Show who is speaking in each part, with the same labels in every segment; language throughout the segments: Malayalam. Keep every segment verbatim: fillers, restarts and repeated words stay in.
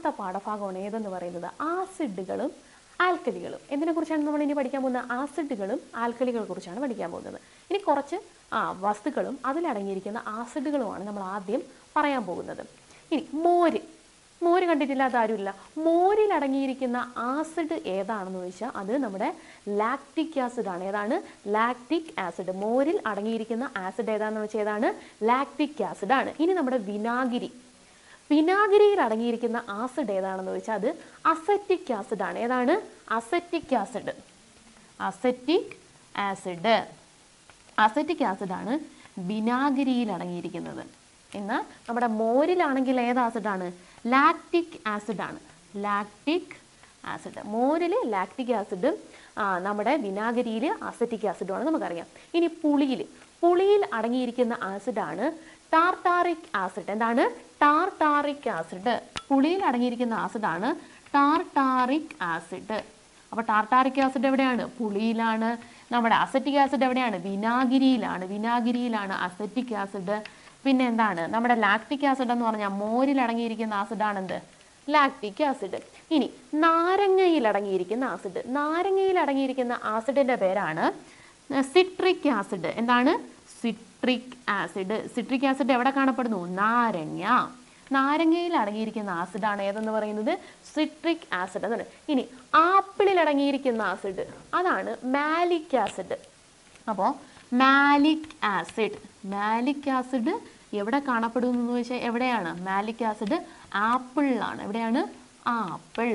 Speaker 1: രണ്ടാമത്തെ പാഠഭാഗമാണ് ഏതെന്ന് പറയുന്നത് ആസിഡുകളും ആൽക്കലികളും. എന്തിനെക്കുറിച്ചാണ് നമ്മൾ ഇനി പഠിക്കാൻ പോകുന്നത്? ആസിഡുകളും ആൽക്കലികളെ കുറിച്ചാണ് പഠിക്കാൻ പോകുന്നത്. ഇനി കുറച്ച് ആ വസ്തുക്കളും അതിലടങ്ങിയിരിക്കുന്ന ആസിഡുകളുമാണ് നമ്മൾ ആദ്യം പറയാൻ പോകുന്നത്. ഇനി മോര് മോര് കണ്ടിട്ടില്ലാത്ത ആരുമില്ല. മോരിൽ അടങ്ങിയിരിക്കുന്ന ആസിഡ് ഏതാണെന്ന് ചോദിച്ചാൽ അത് നമ്മുടെ ലാക്റ്റിക് ആസിഡ് ആണ്. ഏതാണ്? Lactic acid. മോരിൽ അടങ്ങിയിരിക്കുന്ന ആസിഡ് ഏതാണെന്ന് വെച്ചാൽ ഏതാണ്? ലാക്റ്റിക് ആസിഡ് ആണ്. ഇനി നമ്മുടെ വിനാഗിരി വിനാഗിരിയിൽ അടങ്ങിയിരിക്കുന്ന ആസിഡ് ഏതാണെന്ന് ചോദിച്ചാൽ അത് അസറ്റിക് ആസിഡ് ആണ്. ഏതാണ്? Acetic acid. Acetic acid acetic ആസിഡാണ് വിനാഗിരിയിൽ അടങ്ങിയിരിക്കുന്നത്. എന്നാൽ നമ്മുടെ മോരിലാണെങ്കിൽ ഏത് ആസിഡാണ്? ലാക്റ്റിക് ആസിഡാണ്. Lactic acid. മോരിൽ ലാക്റ്റിക് ആസിഡ്, നമ്മുടെ വിനാഗിരിയിൽ അസറ്റിക് ആസിഡുമാണ് നമുക്കറിയാം. ഇനി പുളിയിൽ പുളിയിൽ അടങ്ങിയിരിക്കുന്ന ആസിഡാണ് ടാർട്ടാറിക് ആസിഡ്. എന്താണ്? Tartaric acid. പുളിയിൽ അടങ്ങിയിരിക്കുന്ന ആസിഡാണ് ടാർട്ടാറിക് ആസിഡ്. അപ്പോൾ ടാർട്ടാറിക് ആസിഡ് എവിടെയാണ്? പുളിയിലാണ്. നമ്മുടെ അസറ്റിക് ആസിഡ് എവിടെയാണ്? വിനാഗിരിയിലാണ്. വിനാഗിരിയിലാണ് അസറ്റിക് ആസിഡ്. പിന്നെ എന്താണ്? നമ്മുടെ ലാക്റ്റിക് ആസിഡ് എന്ന് പറഞ്ഞാൽ മോരിൽ അടങ്ങിയിരിക്കുന്ന ആസിഡാണ് എന്ത്? Lactic acid. ഇനി നാരങ്ങയിൽ അടങ്ങിയിരിക്കുന്ന ആസിഡ് നാരങ്ങയിൽ അടങ്ങിയിരിക്കുന്ന ആസിഡിന്റെ പേരാണ് സിട്രിക് ആസിഡ്. എന്താണ്? Citric acid. സിട്രിക് ആസിഡ് എവിടെ കാണപ്പെടുന്നു? നാരങ്ങ. നാരങ്ങയിൽ അടങ്ങിയിരിക്കുന്ന ആസിഡാണ് ഏതെന്ന് പറയുന്നത്? സിട്രിക് ആസിഡ് എന്നാണ്. ഇനി ആപ്പിളിൽ അടങ്ങിയിരിക്കുന്ന ആസിഡ് അതാണ് മാലിക് ആസിഡ്. അപ്പോൾ മാലിക് ആസിഡ് മാലിക് ആസിഡ് എവിടെ കാണപ്പെടുന്നു എന്ന് ചോദിച്ചാൽ എവിടെയാണ്? മാലിക് ആസിഡ് ആപ്പിളിലാണ്. എവിടെയാണ്? ആപ്പിൾ.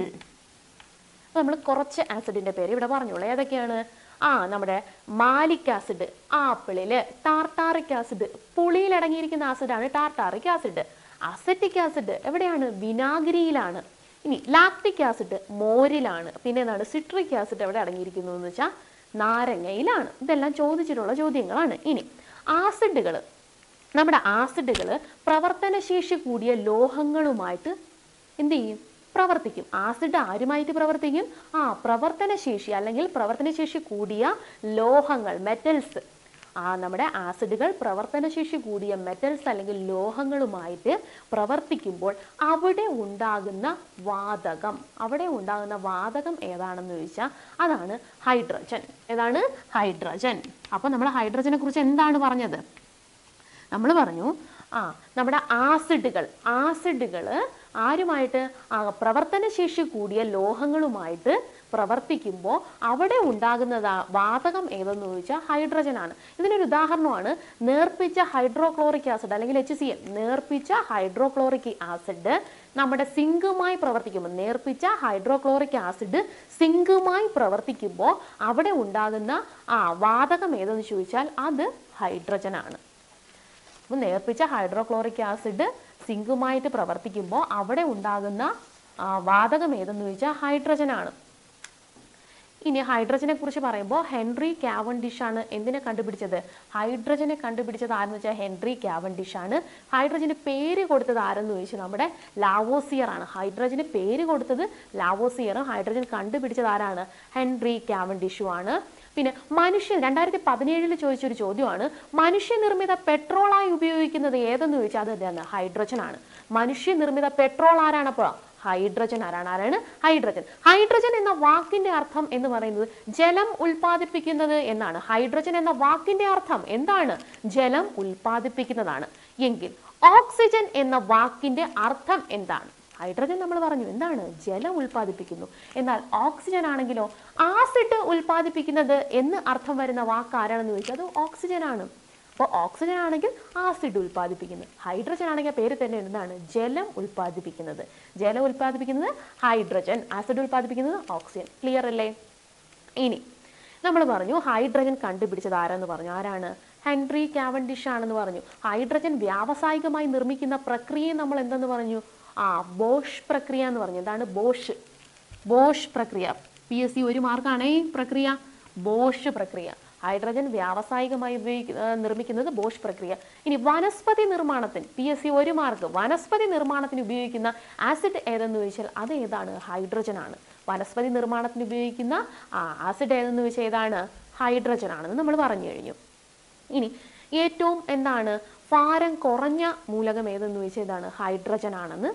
Speaker 1: നമ്മൾ കുറച്ച് ആസിഡിന്റെ പേര് ഇവിടെ പറഞ്ഞോളൂ. ഏതൊക്കെയാണ്? ആ നമ്മുടെ മാലിക് ആസിഡ് ആപ്പിളില്, ടാർട്ടാറിക് ആസിഡ് പുളിയിൽ അടങ്ങിയിരിക്കുന്ന ആസിഡാണ് ടാർട്ടാറിക് ആസിഡ്. അസറ്റിക് ആസിഡ് എവിടെയാണ്? വിനാഗിരിയിലാണ്. ഇനി ലാക്റ്റിക് ആസിഡ് മോരിലാണ്. പിന്നെ എന്താണ്? സിട്രിക് ആസിഡ് എവിടെ അടങ്ങിയിരിക്കുന്നു എന്ന് വെച്ചാൽ നാരങ്ങയിലാണ്. ഇതെല്ലാം ചോദിച്ചിട്ടുള്ള ചോദ്യങ്ങളാണ്. ഇനി ആസിഡുകൾ നമ്മുടെ ആസിഡുകൾ പ്രവർത്തനശേഷി കൂടിയ ലോഹങ്ങളുമായിട്ട് എന്ത് ചെയ്യും? പ്രവർത്തിക്കും. ആസിഡ് ആരുമായിട്ട് പ്രവർത്തിക്കും? ആ പ്രവർത്തനശേഷി അല്ലെങ്കിൽ പ്രവർത്തനശേഷി കൂടിയ ലോഹങ്ങൾ, മെറ്റൽസ്. ആ നമ്മുടെ ആസിഡുകൾ പ്രവർത്തനശേഷി കൂടിയ മെറ്റൽസ് അല്ലെങ്കിൽ ലോഹങ്ങളുമായിട്ട് പ്രവർത്തിക്കുമ്പോൾ അവിടെ ഉണ്ടാകുന്ന വാതകം അവിടെ ഉണ്ടാകുന്ന വാതകം ഏതാണെന്ന് ചോദിച്ചാൽ അതാണ് ഹൈഡ്രജൻ. ഏതാണ്? ഹൈഡ്രജൻ. അപ്പോൾ നമ്മൾ ഹൈഡ്രജനെ കുറിച്ച് എന്താണ് പറഞ്ഞത്? നമ്മൾ പറഞ്ഞു ആ നമ്മുടെ ആസിഡുകൾ ആസിഡുകൾ ആരുമായിട്ട്? ആ പ്രവർത്തനശേഷി കൂടിയ ലോഹങ്ങളുമായിട്ട് പ്രവർത്തിക്കുമ്പോൾ അവിടെ ഉണ്ടാകുന്നത് വാതകം ഏതെന്ന് ചോദിച്ചാൽ ഹൈഡ്രജൻ ആണ്. ഇതിനൊരു ഉദാഹരണമാണ് നേർപ്പിച്ച ഹൈഡ്രോക്ലോറിക് ആസിഡ് അല്ലെങ്കിൽ എച്ച് സി എൽ. നേർപ്പിച്ച ഹൈഡ്രോക്ലോറിക് ആസിഡ് നമ്മുടെ സിങ്കുമായി പ്രവർത്തിക്കുമ്പോൾ നേർപ്പിച്ച ഹൈഡ്രോക്ലോറിക് ആസിഡ് സിങ്കുമായി പ്രവർത്തിക്കുമ്പോൾ അവിടെ ഉണ്ടാകുന്ന ആ വാതകം ഏതെന്ന് ചോദിച്ചാൽ അത് ഹൈഡ്രജൻ ആണ്. അപ്പോൾ നേർപ്പിച്ച ഹൈഡ്രോക്ലോറിക് ആസിഡ് സിങ്കുമായിട്ട് പ്രവർത്തിക്കുമ്പോൾ അവിടെ ഉണ്ടാകുന്ന വാതകം ഏതെന്ന് ചോദിച്ചാൽ ഹൈഡ്രജൻ ആണ്. ഇനി ഹൈഡ്രജനെ കുറിച്ച് പറയുമ്പോൾ ഹെൻറി കാവൻഡിഷ് ആണ് എന്തിനെ കണ്ടുപിടിച്ചത്? ഹൈഡ്രജനെ കണ്ടുപിടിച്ചത് ആരെന്ന് വെച്ചാൽ ഹെൻറി കാവൻഡിഷ് ആണ്. ഹൈഡ്രജന് പേര് കൊടുത്തത് ആരെന്ന് ചോദിച്ചാൽ നമ്മുടെ ലാവോസിയർ ആണ്. ഹൈഡ്രജന് പേര് കൊടുത്തത് ലാവോസിയറും ഹൈഡ്രജൻ കണ്ടുപിടിച്ചത് ആരാണ്? ഹെൻറി കാവൻഡിഷും ആണ്. പിന്നെ മനുഷ്യൻ രണ്ടായിരത്തി പതിനേഴിൽ ചോദിച്ചൊരു ചോദ്യമാണ് മനുഷ്യനിർമ്മിത പെട്രോളായി ഉപയോഗിക്കുന്നത് ഏതെന്ന് ചോദിച്ചാൽ അത് എന്താണ്? ഹൈഡ്രജൻ ആണ്. മനുഷ്യനിർമ്മിത പെട്രോൾ ആരാണ്? അപ്പോൾ ഹൈഡ്രജൻ ആരാണ്? ആരാണ്? ഹൈഡ്രജൻ. ഹൈഡ്രജൻ എന്ന വാക്കിന്റെ അർത്ഥം എന്ന് പറയുന്നത് ജലം ഉൽപ്പാദിപ്പിക്കുന്നത് എന്നാണ്. ഹൈഡ്രജൻ എന്ന വാക്കിന്റെ അർത്ഥം എന്താണ്? ജലം ഉൽപ്പാദിപ്പിക്കുന്നതാണ്. എങ്കിൽ ഓക്സിജൻ എന്ന വാക്കിന്റെ അർത്ഥം എന്താണ്? ഹൈഡ്രജൻ നമ്മൾ പറഞ്ഞു എന്താണ്? ജലം ഉൽപ്പാദിപ്പിക്കുന്നു. എന്നാൽ ഓക്സിജൻ ആണെങ്കിലോ ആസിഡ് ഉൽപ്പാദിപ്പിക്കുന്നത് എന്ന് അർത്ഥം വരുന്ന വാക്ക് ആരാണെന്ന് ചോദിച്ചാൽ അത് ഓക്സിജൻ ആണ്. അപ്പോൾ ഓക്സിജൻ ആണെങ്കിൽ ആസിഡ് ഉൽപ്പാദിപ്പിക്കുന്നത്, ഹൈഡ്രജൻ ആണെങ്കിൽ പേര് തന്നെ എന്താണ്? ജലം ഉൽപ്പാദിപ്പിക്കുന്നത്. ജലം ഉൽപ്പാദിപ്പിക്കുന്നത് ഹൈഡ്രജൻ, ആസിഡ് ഉൽപ്പാദിപ്പിക്കുന്നത് ഓക്സിജൻ. ക്ലിയർ അല്ലേ? ഇനി നമ്മൾ പറഞ്ഞു ഹൈഡ്രജൻ കണ്ടുപിടിച്ചത് ആരാന്ന് പറഞ്ഞു. ആരാണ്? ഹെൻറി കാവൻഡിഷ് ആണെന്ന് പറഞ്ഞു. ഹൈഡ്രജൻ വ്യാവസായികമായി നിർമ്മിക്കുന്ന പ്രക്രിയയെ നമ്മൾ എന്തെന്ന് പറഞ്ഞു? ആ ബോഷ് പ്രക്രിയ എന്ന് പറഞ്ഞു. എന്താണ് ബോഷ്? ബോഷ് പ്രക്രിയ. പി എസ് സി ഒരു മാർക്കാണ് ഈ പ്രക്രിയ, ബോഷ് പ്രക്രിയ. ഹൈഡ്രജൻ വ്യാവസായികമായി ഉപയോഗി നിർമ്മിക്കുന്നത് ബോഷ് പ്രക്രിയ. ഇനി വനസ്പതി നിർമ്മാണത്തിന് പി എസ് സി ഒരു മാർക്ക്. വനസ്പതി നിർമ്മാണത്തിന് ഉപയോഗിക്കുന്ന ആസിഡ് ഏതെന്ന് ചോദിച്ചാൽ അത് ഏതാണ്? ഹൈഡ്രജൻ ആണ്. വനസ്പതി നിർമ്മാണത്തിന് ഉപയോഗിക്കുന്ന ആ ആസിഡ് ഏതെന്ന് ചോദിച്ചാൽ ഏതാണ്? ഹൈഡ്രജൻ ആണെന്ന് നമ്മൾ പറഞ്ഞു കഴിഞ്ഞു. ഇനി ഏറ്റവും എന്താണ് ഭാരം കുറഞ്ഞ മൂലകം ഏതെന്ന് ചോദിച്ചാൽ ഏതാണ്? ഹൈഡ്രജൻ ആണെന്ന്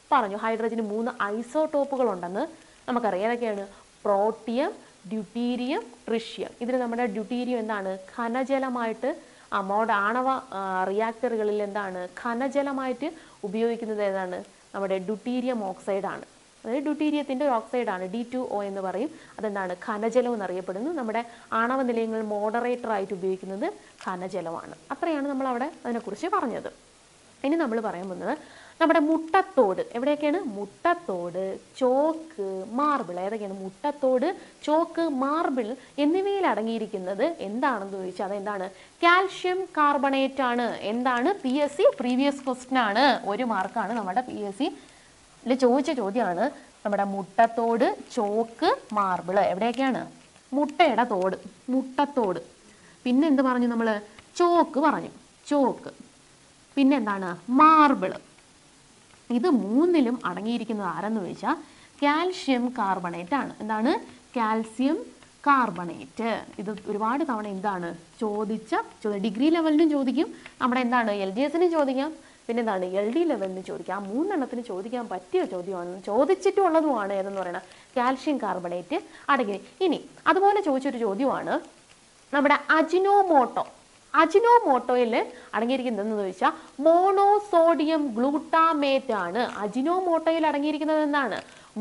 Speaker 1: പറഞ്ഞു. ഹൈഡ്രജന് മൂന്ന് ഐസോടോപ്പുകൾ ഉണ്ടെന്ന് നമുക്കറിയാം. ഏതൊക്കെയാണ്? Protium, deuterium, tritium. ഇതിൽ നമ്മുടെ ഡ്യൂട്ടീരിയം എന്താണ്? ഖനജലമായിട്ട് ആ മോഡ ആണവ റിയാക്ടറുകളിൽ എന്താണ് ഖനജലമായിട്ട് ഉപയോഗിക്കുന്നത്? ഏതാണ്? നമ്മുടെ ഡ്യൂട്ടീരിയം ഓക്സൈഡാണ്. അതായത് ഡ്യൂട്ടീരിയത്തിൻ്റെ ഒരു ഓക്സൈഡാണ്, ഡി ടു ഒ എന്ന് പറയും. അതെന്താണ്? ഖനജലം എന്നറിയപ്പെടുന്നു. നമ്മുടെ ആണവ നിലയങ്ങളിൽ മോഡറേറ്ററായിട്ട് ഉപയോഗിക്കുന്നത് ഖനജലമാണ്. അത്രയാണ് നമ്മൾ അവിടെ അതിനെക്കുറിച്ച് പറഞ്ഞത്. ഇനി നമ്മൾ പറയാൻ പോകുന്നത് നമ്മുടെ മുട്ടത്തോട്. എവിടെയൊക്കെയാണ്? മുട്ടത്തോട്, ചോക്ക്, മാർബിൾ. ഏതൊക്കെയാണ്? മുട്ടത്തോട്, ചോക്ക്, മാർബിൾ എന്നിവയിൽ അടങ്ങിയിരിക്കുന്നത് എന്താണെന്ന് ചോദിച്ചാൽ അതെന്താണ്? കാൽഷ്യം കാർബണേറ്റ് ആണ്. എന്താണ്? P S C previous question ആണ്. ഒരു മാർക്കാണ് നമ്മുടെ പി എസ് സി ചോദിച്ച ചോദ്യമാണ്. നമ്മുടെ മുട്ടത്തോട്, ചോക്ക്, മാർബിൾ എവിടെയൊക്കെയാണ്? മുട്ടയുടെ തോട്, മുട്ടത്തോട്. പിന്നെ എന്ത് പറഞ്ഞു നമ്മൾ? ചോക്ക് പറഞ്ഞു, ചോക്ക്. പിന്നെ എന്താണ്? മാർബിള്. ഇത് മൂന്നിലും അടങ്ങിയിരിക്കുന്നത് ആരെന്ന് ചോദിച്ചാൽ കാൽഷ്യം കാർബണേറ്റ് ആണ്. എന്താണ്? Calcium carbonate. ഇത് ഒരുപാട് തവണ എന്താണ് ചോദിച്ച ചോദ്യം. ഡിഗ്രി ലെവലിനും ചോദിക്കും, നമ്മുടെ എന്താണ് എൽ ജി എസിനും ചോദിക്കാം, പിന്നെ എന്താണ് എൽ ഡി ലെവലിന് ചോദിക്കാം. ആ മൂന്നെണ്ണത്തിന് ചോദിക്കാൻ പറ്റിയ ചോദ്യമാണ്, ചോദിച്ചിട്ടുള്ളതുമാണ് ഏതെന്ന് പറയുന്നത് കാൽഷ്യം കാർബണേറ്റ് അടങ്ങി. ഇനി അതുപോലെ ചോദിച്ചൊരു ചോദ്യമാണ് നമ്മുടെ അജിനോമോട്ടോ. അജിനോമോട്ടോയിൽ അടങ്ങിയിരിക്കുന്നതെന്ന് ചോദിച്ചാൽ മോണോസോഡിയം ഗ്ലൂട്ടാമേറ്റ് ആണ്. അജിനോമോട്ടോയിൽ അടങ്ങിയിരിക്കുന്നത് എന്താണ്?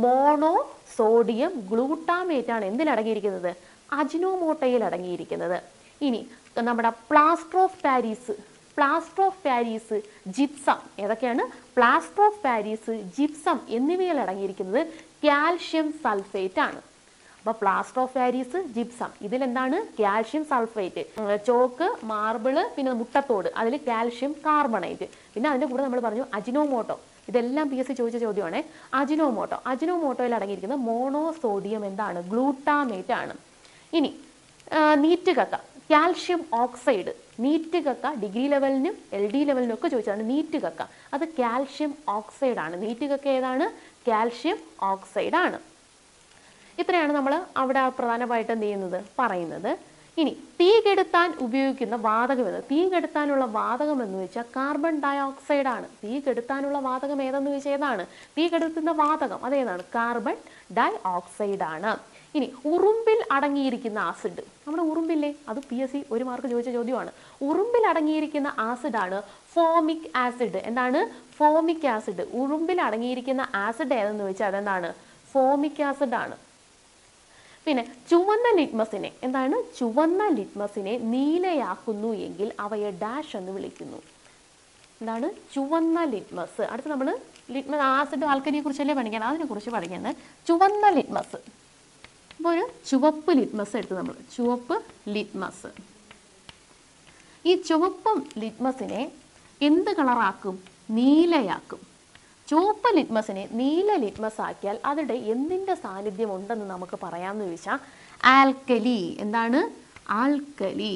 Speaker 1: മോണോസോഡിയം ഗ്ലൂട്ടാമേറ്റ് ആണ്. എന്തിൽ അടങ്ങിയിരിക്കുന്നത്? അജിനോമോട്ടോയിൽ അടങ്ങിയിരിക്കുന്നത്. ഇനി നമ്മുടെ plaster of Paris, plaster of Paris, gypsum. ഏതൊക്കെയാണ്? പ്ലാസ്റ്റർ ഓഫ് പാരീസ്, ജിപ്സം എന്നിവയിൽ അടങ്ങിയിരിക്കുന്നത് കാൽഷ്യം സൾഫേറ്റ് ആണ്. അപ്പോൾ പ്ലാസ്റ്റർ ഓഫ് പാരീസ്, ജിപ്സം ഇതിലെന്താണ്? Calcium sulphate. ചോക്ക്, മാർബിള്, പിന്നെ മുട്ടത്തോട്, അതിൽ കാൽഷ്യം കാർബണേറ്റ്. പിന്നെ അതിൻ്റെ കൂടെ നമ്മൾ പറഞ്ഞു അജിനോമോട്ടോ. ഇതെല്ലാം പി എസ് സി ചോദിച്ച ചോദ്യമാണ്. അജിനോമോട്ടോ, അജിനോമോട്ടോയിൽ അടങ്ങിയിരിക്കുന്നത് മോണോസോഡിയം എന്താണ്? ഗ്ലൂട്ടാമേറ്റ് ആണ്. ഇനി നീറ്റ് കക്ക, കാൽഷ്യം ഓക്സൈഡ്. നീറ്റ് കക്ക ഡിഗ്രി ലെവലിനും എൽ ഡി ലെവലിനും ഒക്കെ ചോദിച്ചതാണ് നീറ്റ് കക്ക. അത് കാൽഷ്യം ഓക്സൈഡ് ആണ്. നീറ്റ് കക്ക ഏതാണ്? കാൽഷ്യം ഓക്സൈഡ് ആണ്. ഇത്രയാണ് നമ്മൾ അവിടെ പ്രധാനമായിട്ട് എന്ത് ചെയ്യുന്നത് പറയുന്നത്. ഇനി തീ കെടുത്താൻ ഉപയോഗിക്കുന്ന വാതകം എന്ന്, തീ കെടുത്താനുള്ള വാതകം എന്ന് വെച്ചാൽ കാർബൺ ഡൈ ഓക്സൈഡ് ആണ്. തീ കെടുത്താനുള്ള വാതകം ഏതെന്ന് ചോദിച്ചാൽ ഏതാണ്? തീ കെടുത്തുന്ന വാതകം അതേതാണ്? കാർബൺ ഡൈ ഓക്സൈഡ് ആണ്. ഇനി ഉറുമ്പിൽ അടങ്ങിയിരിക്കുന്ന ആസിഡ്, നമ്മുടെ ഉറുമ്പില്ലേ, അത് പി എസ് സി ഒരു മാർക്ക് ചോദിച്ച ചോദ്യമാണ്. ഉറുമ്പിൽ അടങ്ങിയിരിക്കുന്ന ആസിഡാണ് ഫോമിക് ആസിഡ്. എന്താണ്? Formic acid. ഉറുമ്പിൽ അടങ്ങിയിരിക്കുന്ന ആസിഡ് ഏതെന്ന് ചോദിച്ചാൽ അതെന്താണ്? ഫോമിക് ആസിഡ് ആണ്. പിന്നെ ചുവന്ന ലിറ്റ്മസിനെ എന്താണ്? ചുവന്ന ലിറ്റ്മസിനെ നീലയാക്കുന്നു എങ്കിൽ അവയെ ഡാഷ് എന്ന് വിളിക്കുന്നു. എന്താണ്? ചുവന്ന ലിറ്റ്മസ്. അടുത്ത് നമ്മൾ ലിറ്റ്മസ് ആസിഡ് ആൽക്കലിയെ കുറിച്ചല്ലേ പഠിക്കണം, അതിനെക്കുറിച്ച് പഠിക്കുന്നത്. ചുവന്ന ലിറ്റ്മസ്. അപ്പോൾ ഒരു ചുവപ്പ് ലിറ്റ്മസ് എടുത്ത് നമ്മൾ ചുവപ്പ് ലിറ്റ്മസ്. ഈ ചുവപ്പ് ലിറ്റ്മസിനെ എന്ത് കളറാക്കും? നീലയാക്കും. ചുവപ്പ് ലിറ്റ്മസിനെ നീല ലിറ്റ്മസ് ആക്കിയാൽ അതിടെ എന്തിൻ്റെ സാന്നിധ്യം ഉണ്ടെന്ന് നമുക്ക് പറയാമെന്ന് ചോദിച്ചാൽ ആൽക്കലി. എന്താണ്? ആൽക്കലി.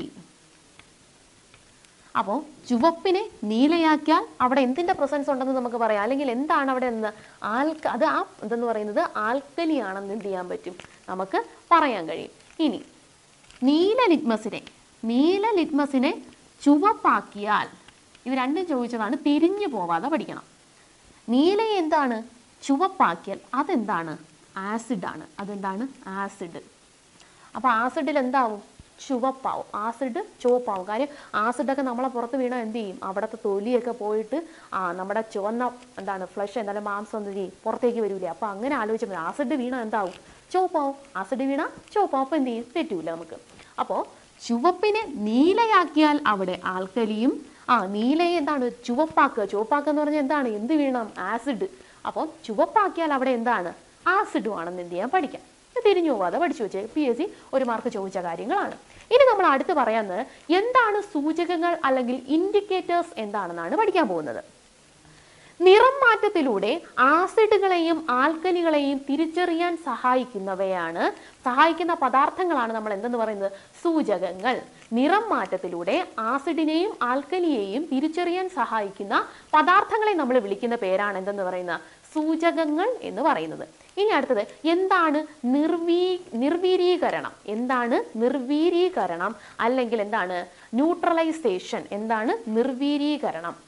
Speaker 1: അപ്പോൾ ചുവപ്പിനെ നീലയാക്കിയാൽ അവിടെ എന്തിൻ്റെ പ്രസൻസ് ഉണ്ടെന്ന് നമുക്ക് പറയാം. അല്ലെങ്കിൽ എന്താണ് അവിടെ എന്ന് ആൽക്ക അത് ആ എന്തെന്ന് പറയുന്നത് ആൽക്കലി ആണെന്ന് എന്ത് ചെയ്യാൻ പറ്റും? നമുക്ക് പറയാൻ കഴിയും. ഇനി നീല ലിറ്റ്മസിനെ നീല ലിറ്റ്മസിനെ ചുവപ്പാക്കിയാൽ, ഇത് രണ്ടും ചോദിച്ചതാണ്, തിരിഞ്ഞു പോവാതെ പഠിക്കണം. നീല എന്താണ്? ചുവപ്പാക്കിയാൽ അതെന്താണ്? ആസിഡാണ്. അതെന്താണ്? ആസിഡ്. അപ്പോൾ ആസിഡിൽ എന്താവും? ചുവപ്പാവും. ആസിഡ് ചുവപ്പാവും. കാര്യം ആസിഡൊക്കെ നമ്മളെ പുറത്ത് വീണാൽ എന്ത് ചെയ്യും? അവിടുത്തെ തൊലിയൊക്കെ പോയിട്ട് ആ നമ്മുടെ ചുവന്ന എന്താണ് ഫ്ലഷ് എന്തായാലും മാംസം എന്ത് ചെയ്യും? പുറത്തേക്ക് വരില്ലേ? അപ്പോൾ അങ്ങനെ ആലോചിച്ചാൽ ആസിഡ് വീണാൽ എന്താവും? ചുവപ്പാവും. ആസിഡ് വീണാൽ ചുവപ്പാവും. അപ്പോൾ എന്ത് ചെയ്യും? തെറ്റൂല നമുക്ക്. അപ്പോൾ ചുവപ്പിനെ നീലയാക്കിയാൽ അവിടെ ആൽക്കലിയും, ആ നീലയെ എന്താണ്? ചുവപ്പാക്കുക. ചുവപ്പാക്കുക എന്ന് പറഞ്ഞാൽ എന്താണ്? എന്ത് വീണം? ആസിഡ്. അപ്പോൾ ചുവപ്പാക്കിയാൽ അവിടെ എന്താണ്? ആസിഡും ആണെന്ന് എന്ത് ചെയ്യാൻ പഠിക്കാം. തിരിഞ്ഞു പോവാതെ പഠിച്ചു വെച്ചേ. പി എസ് സി ഒരു മാർക്ക് ചോദിച്ച കാര്യങ്ങളാണ്. ഇനി നമ്മൾ അടുത്ത് പറയുന്നത് എന്താണ് സൂചകങ്ങൾ അല്ലെങ്കിൽ ഇൻഡിക്കേറ്റേഴ്സ് എന്താണെന്നാണ് പഠിക്കാൻ പോകുന്നത്. നിറം മാറ്റത്തിലൂടെ ആസിഡുകളെയും ആൽക്കലികളെയും തിരിച്ചറിയാൻ സഹായിക്കുന്നവയാണ് സഹായിക്കുന്ന പദാർത്ഥങ്ങളാണ് നമ്മൾ എന്തെന്ന് പറയുന്നത്? സൂചകങ്ങൾ. നിറം മാറ്റത്തിലൂടെ ആസിഡിനെയും ആൽക്കലിയെയും തിരിച്ചറിയാൻ സഹായിക്കുന്ന പദാർത്ഥങ്ങളെ നമ്മൾ വിളിക്കുന്ന പേരാണ് എന്തെന്ന് പറയുന്നത്? സൂചകങ്ങൾ എന്ന് പറയുന്നത്. ഇനി അടുത്തത് എന്താണ് നിർവീ നിർവീരീകരണം? എന്താണ് നിർവീരീകരണം അല്ലെങ്കിൽ എന്താണ് ന്യൂട്രലൈസേഷൻ? എന്താണ് നിർവീരീകരണം?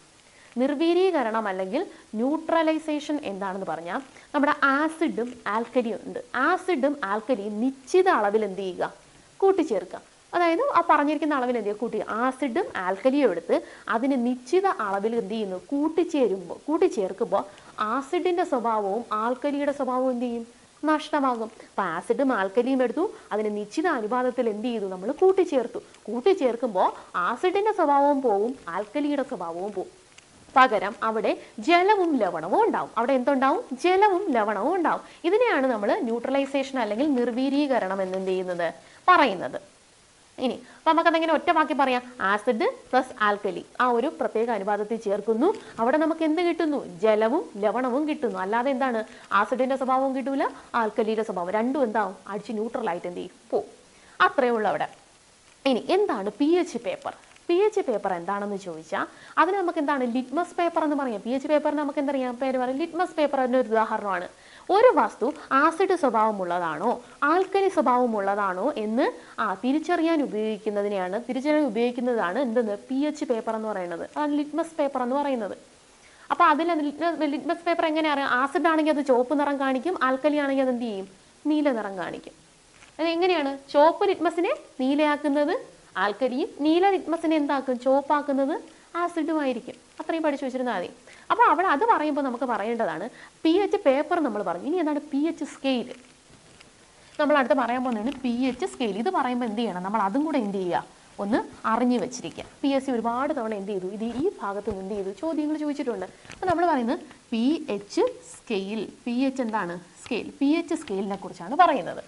Speaker 1: നിർവീരീകരണം അല്ലെങ്കിൽ ന്യൂട്രലൈസേഷൻ എന്താണെന്ന് പറഞ്ഞാൽ നമ്മുടെ ആസിഡും ആൽക്കലിയും ഉണ്ട്. ആസിഡും ആൽക്കലിയും നിശ്ചിത അളവിൽ എന്ത് ചെയ്യുക? കൂട്ടിച്ചേർക്കുക. അതായത് ആ പറഞ്ഞിരിക്കുന്ന അളവിൽ എന്ത് ചെയ്യുക? കൂട്ടി ആസിഡും ആൽക്കലിയും എടുത്ത് അതിന് നിശ്ചിത അളവിൽ എന്ത് ചെയ്യുന്നു? കൂട്ടിച്ചേരുമ്പോൾ കൂട്ടിച്ചേർക്കുമ്പോൾ ആസിഡിൻ്റെ സ്വഭാവവും ആൽക്കലിയുടെ സ്വഭാവവും എന്ത് ചെയ്യും? നഷ്ടമാകും. അപ്പം ആസിഡും ആൽക്കലിയും എടുത്തു, അതിന് നിശ്ചിത അനുപാതത്തിൽ എന്ത് ചെയ്തു? നമ്മൾ കൂട്ടിച്ചേർത്തു. കൂട്ടിച്ചേർക്കുമ്പോൾ ആസിഡിൻ്റെ സ്വഭാവവും പോവും, ആൽക്കലിയുടെ സ്വഭാവവും പോവും. പകരം അവിടെ ജലവും ലവണവും ഉണ്ടാവും. അവിടെ എന്തുണ്ടാവും? ജലവും ലവണവും ഉണ്ടാവും. ഇതിനെയാണ് നമ്മൾ ന്യൂട്രലൈസേഷൻ അല്ലെങ്കിൽ നിർവീരീകരണം എന്ന് എന്ത് ചെയ്യുന്നത്? പറയുന്നത്. ഇനി അപ്പം നമുക്കതെങ്ങനെ ഒറ്റ വാക്കി പറയാം? ആസിഡ് പ്ലസ് ആൽക്കലി ആ ഒരു പ്രത്യേക അനുപാതത്തിൽ ചേർക്കുന്നു. അവിടെ നമുക്ക് എന്ത് കിട്ടുന്നു? ജലവും ലവണവും കിട്ടുന്നു. അല്ലാതെ എന്താണ്? ആസിഡിന്റെ സ്വഭാവവും കിട്ടൂല, ആൽക്കലിയുടെ സ്വഭാവം രണ്ടും എന്താവും? അടിച്ച് ന്യൂട്രലായിട്ട് എന്ത് ചെയ്യും? പോവും. അത്രയേ ഉള്ളൂ അവിടെ. ഇനി എന്താണ് P H paper? P H paper എന്താണെന്ന് ചോദിച്ചാൽ അതിന് നമുക്ക് എന്താണ്? ലിറ്റ്മസ് പേപ്പർ എന്ന് പറയാം. പി എച്ച് പേപ്പറിന് നമുക്ക് എന്തറിയാം? പേര് പറയാം, ലിറ്റ്മസ് പേപ്പർ അതിൻ്റെ ഒരു ഉദാഹരണമാണ്. ഒരു വസ്തു ആസിഡ് സ്വഭാവമുള്ളതാണോ ആൽക്കലി സ്വഭാവമുള്ളതാണോ എന്ന് ആ തിരിച്ചറിയാൻ ഉപയോഗിക്കുന്നതിനെയാണ് തിരിച്ചറിയാൻ ഉപയോഗിക്കുന്നതാണ് എന്തെന്ന്? പി എച്ച് പേപ്പർ എന്ന് പറയുന്നത്. അതാണ് ലിറ്റ്മസ് പേപ്പർ എന്ന് പറയുന്നത്. അപ്പോൾ അതിൽ ലിറ്റ്മസ് പേപ്പർ എങ്ങനെ അറിയാം? ആസിഡ് ആണെങ്കിൽ അത് ചുവപ്പ് നിറം കാണിക്കും, ആൽക്കലി ആണെങ്കിൽ അത് എന്ത് ചെയ്യും? നീല നിറം കാണിക്കും. അത് എങ്ങനെയാണ്? ചുവപ്പ് ലിറ്റ്മസിനെ നീലയാക്കുന്നത് ആൽക്കലിയും, നീല ലിറ്റ്മസിനെ എന്താക്കും? ചുവപ്പാക്കുന്നത് ആസിഡുമായിരിക്കും. അത്രയും പഠിച്ചു വെച്ചിരുന്നാൽ മതി. അപ്പോൾ അവിടെ അത് പറയുമ്പോൾ നമുക്ക് പറയേണ്ടതാണ് പി എച്ച് പേപ്പർ നമ്മൾ പറഞ്ഞു. ഇനി എന്താണ് പി എച്ച് സ്കെയിൽ? നമ്മൾ അടുത്ത് പറയാൻ പോകുന്നതാണ് പി എച്ച് സ്കെയിൽ. ഇത് പറയുമ്പോൾ എന്ത് ചെയ്യണം? നമ്മൾ അതും കൂടെ എന്ത് ചെയ്യുക? ഒന്ന് അറിഞ്ഞു വെച്ചിരിക്കുക. പി എസ് സി ഒരുപാട് തവണ എന്ത് ചെയ്തു? ഇത് ഈ ഭാഗത്ത് എന്ത് ചെയ്തു? ചോദ്യങ്ങൾ ചോദിച്ചിട്ടുണ്ട്. അപ്പോൾ നമ്മൾ പറയുന്നത് P H scale. P H എന്താണ്? സ്കെയിൽ. പി എച്ച് സ്കെയിലിനെ കുറിച്ചാണ് പറയുന്നത്.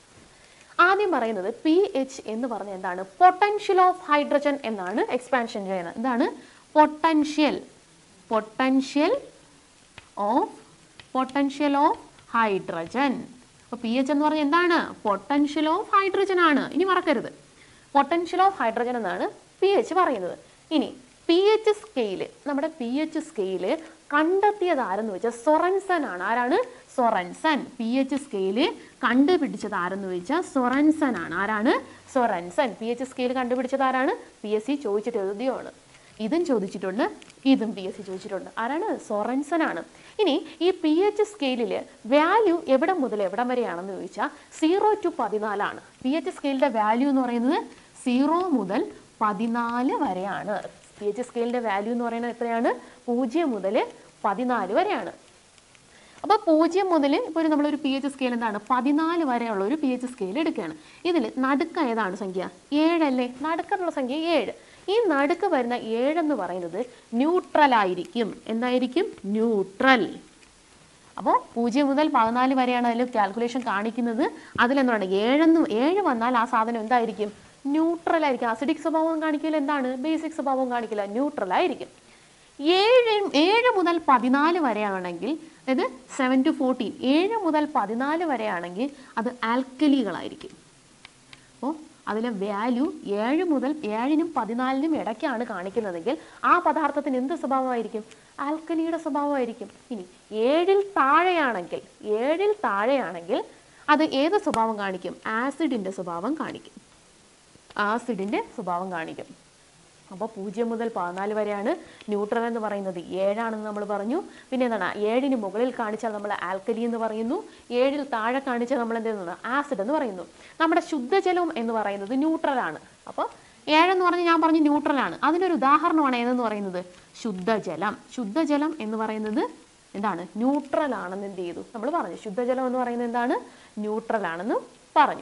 Speaker 1: ആദ്യം പറയുന്നത് പി എച്ച് എന്ന് പറഞ്ഞാൽ എന്താണ്? പൊട്ടൻഷ്യൽ ഓഫ് ഹൈഡ്രജൻ എന്നാണ് എക്സ്പാൻഷൻ ചെയ്യുന്നത്. എന്താണ്? Potential potential of potential of hydrogen. അപ്പോൾ പി എച്ച് എന്ന് പറഞ്ഞാൽ എന്താണ്? പൊട്ടൻഷ്യൽ ഓഫ് ഹൈഡ്രജൻ ആണ്. ഇനി മറക്കരുത്, പൊട്ടൻഷ്യൽ ഓഫ് ഹൈഡ്രജൻ എന്നാണ് പി എച്ച് പറയുന്നത്. ഇനി പി എച്ച് സ്കെയില്, നമ്മുടെ പി എച്ച് സ്കെയില് കണ്ടെത്തിയത് ആരെന്ന് വെച്ചാൽ സൊറൻസൺ ആണ്. ആരാണ്? സൊറൻസൺ. പി എച്ച് സ്കെയില് കണ്ടുപിടിച്ചത് ആരെന്ന് വെച്ചാൽ സൊറൻസൺ ആണ്. ആരാണ്? സൊറൻസൺ. പി എച്ച് സ്കെയിൽ കണ്ടുപിടിച്ചത് ആരാണ്? പി എസ് സി ചോദിച്ചിട്ട് എഴുതിയാണ്. ഇതും ചോദിച്ചിട്ടുണ്ട്, ഇതും പി എസ് സി ചോദിച്ചിട്ടുണ്ട്. ആരാണ്? സൊറൻസൺ ആണ്. ഇനി ഈ പി എച്ച് സ്കെയിലിൽ വാല്യൂ എവിടെ മുതൽ എവിടം വരെയാണെന്ന് ചോദിച്ചാൽ സീറോ ടു പതിനാലാണ്. പി എച്ച് സ്കെയിലിൻ്റെ വാല്യൂ എന്ന് പറയുന്നത് സീറോ മുതൽ പതിനാല് വരെയാണ്. പി എച്ച് സ്കെയിലിൻ്റെ വാല്യൂ എന്ന് പറയുന്നത് എത്രയാണ്? പൂജ്യം മുതൽ പതിനാല് വരെയാണ്. അപ്പോൾ പൂജ്യം മുതൽ ഇപ്പോൾ ഒരു നമ്മളൊരു പി എച്ച് സ്കെയിൽ എന്താണ്? പതിനാല് വരെയുള്ള ഒരു പി എച്ച് സ്കെയിൽ എടുക്കുകയാണ്. ഇതിൽ നടുക്ക ഏതാണ് സംഖ്യ? ഏഴല്ലേ? നടുക്കുള്ള സംഖ്യ ഏഴ്. ഈ നടുക്ക് വരുന്ന ഏഴെന്ന് പറയുന്നത് ന്യൂട്രൽ ആയിരിക്കും. എന്തായിരിക്കും? ന്യൂട്രൽ. അപ്പോൾ പൂജ്യം മുതൽ പതിനാല് വരെയാണ് അതിൽ കാൽക്കുലേഷൻ കാണിക്കുന്നത്. അതിലെന്താണ്? ഏഴെന്ന് ഏഴ് വന്നാൽ ആ സാധനം എന്തായിരിക്കും? ന്യൂട്രൽ ആയിരിക്കും. അസിഡിക് സ്വഭാവം കാണിക്കില്ല, എന്താണ്? ബേസിക് സ്വഭാവം കാണിക്കില്ല, ന്യൂട്രൽ ആയിരിക്കും. ഏഴ് ഏഴ് മുതൽ പതിനാല് വരെയാണെങ്കിൽ, അതായത് സെവൻ ടു ഫോർട്ടീൻ, ഏഴ് മുതൽ പതിനാല് വരെയാണെങ്കിൽ അത് ആൽക്കലികളായിരിക്കും. അപ്പോൾ അതിലെ വാല്യൂ ഏഴ് മുതൽ ഏഴിനും പതിനാലിനും ഇടയ്ക്കാണ് കാണിക്കുന്നതെങ്കിൽ ആ പദാർത്ഥത്തിന് എന്ത് സ്വഭാവമായിരിക്കും? ആൽക്കലിയുടെ സ്വഭാവമായിരിക്കും. ഇനി ഏഴിൽ താഴെയാണെങ്കിൽ ഏഴിൽ താഴെയാണെങ്കിൽ അത് ഏത് സ്വഭാവം കാണിക്കും? ആസിഡിൻ്റെ സ്വഭാവം കാണിക്കും. ആസിഡിൻ്റെ സ്വഭാവം കാണിക്കും. അപ്പോൾ പൂജ്യം മുതൽ പതിനാല് വരെയാണ് ന്യൂട്രൽ എന്ന് പറയുന്നത്. ഏഴാണെന്ന് നമ്മൾ പറഞ്ഞു. പിന്നെ എന്താണ്? ഏഴിന് മുകളിൽ കാണിച്ചാൽ നമ്മൾ ആൽക്കലി എന്ന് പറയുന്നു. ഏഴിൽ താഴെ കാണിച്ചാൽ നമ്മൾ എന്ത് ചെയ്യുന്നത്? ആസിഡ് എന്ന് പറയുന്നു. നമ്മുടെ ശുദ്ധജലം എന്ന് പറയുന്നത് ന്യൂട്രലാണ്. അപ്പോൾ ഏഴെന്ന് പറഞ്ഞ് ഞാൻ പറഞ്ഞു ന്യൂട്രലാണ്. അതിനൊരു ഉദാഹരണമാണ് ഏതെന്ന് പറയുന്നത്? ശുദ്ധജലം. ശുദ്ധജലം എന്ന് പറയുന്നത് എന്താണ്? ന്യൂട്രൽ ആണെന്ന് എന്ത് ചെയ്തു? നമ്മൾ പറഞ്ഞു. ശുദ്ധജലം എന്ന് പറയുന്നത് എന്താണ്? ന്യൂട്രൽ ആണെന്ന് പറഞ്ഞു.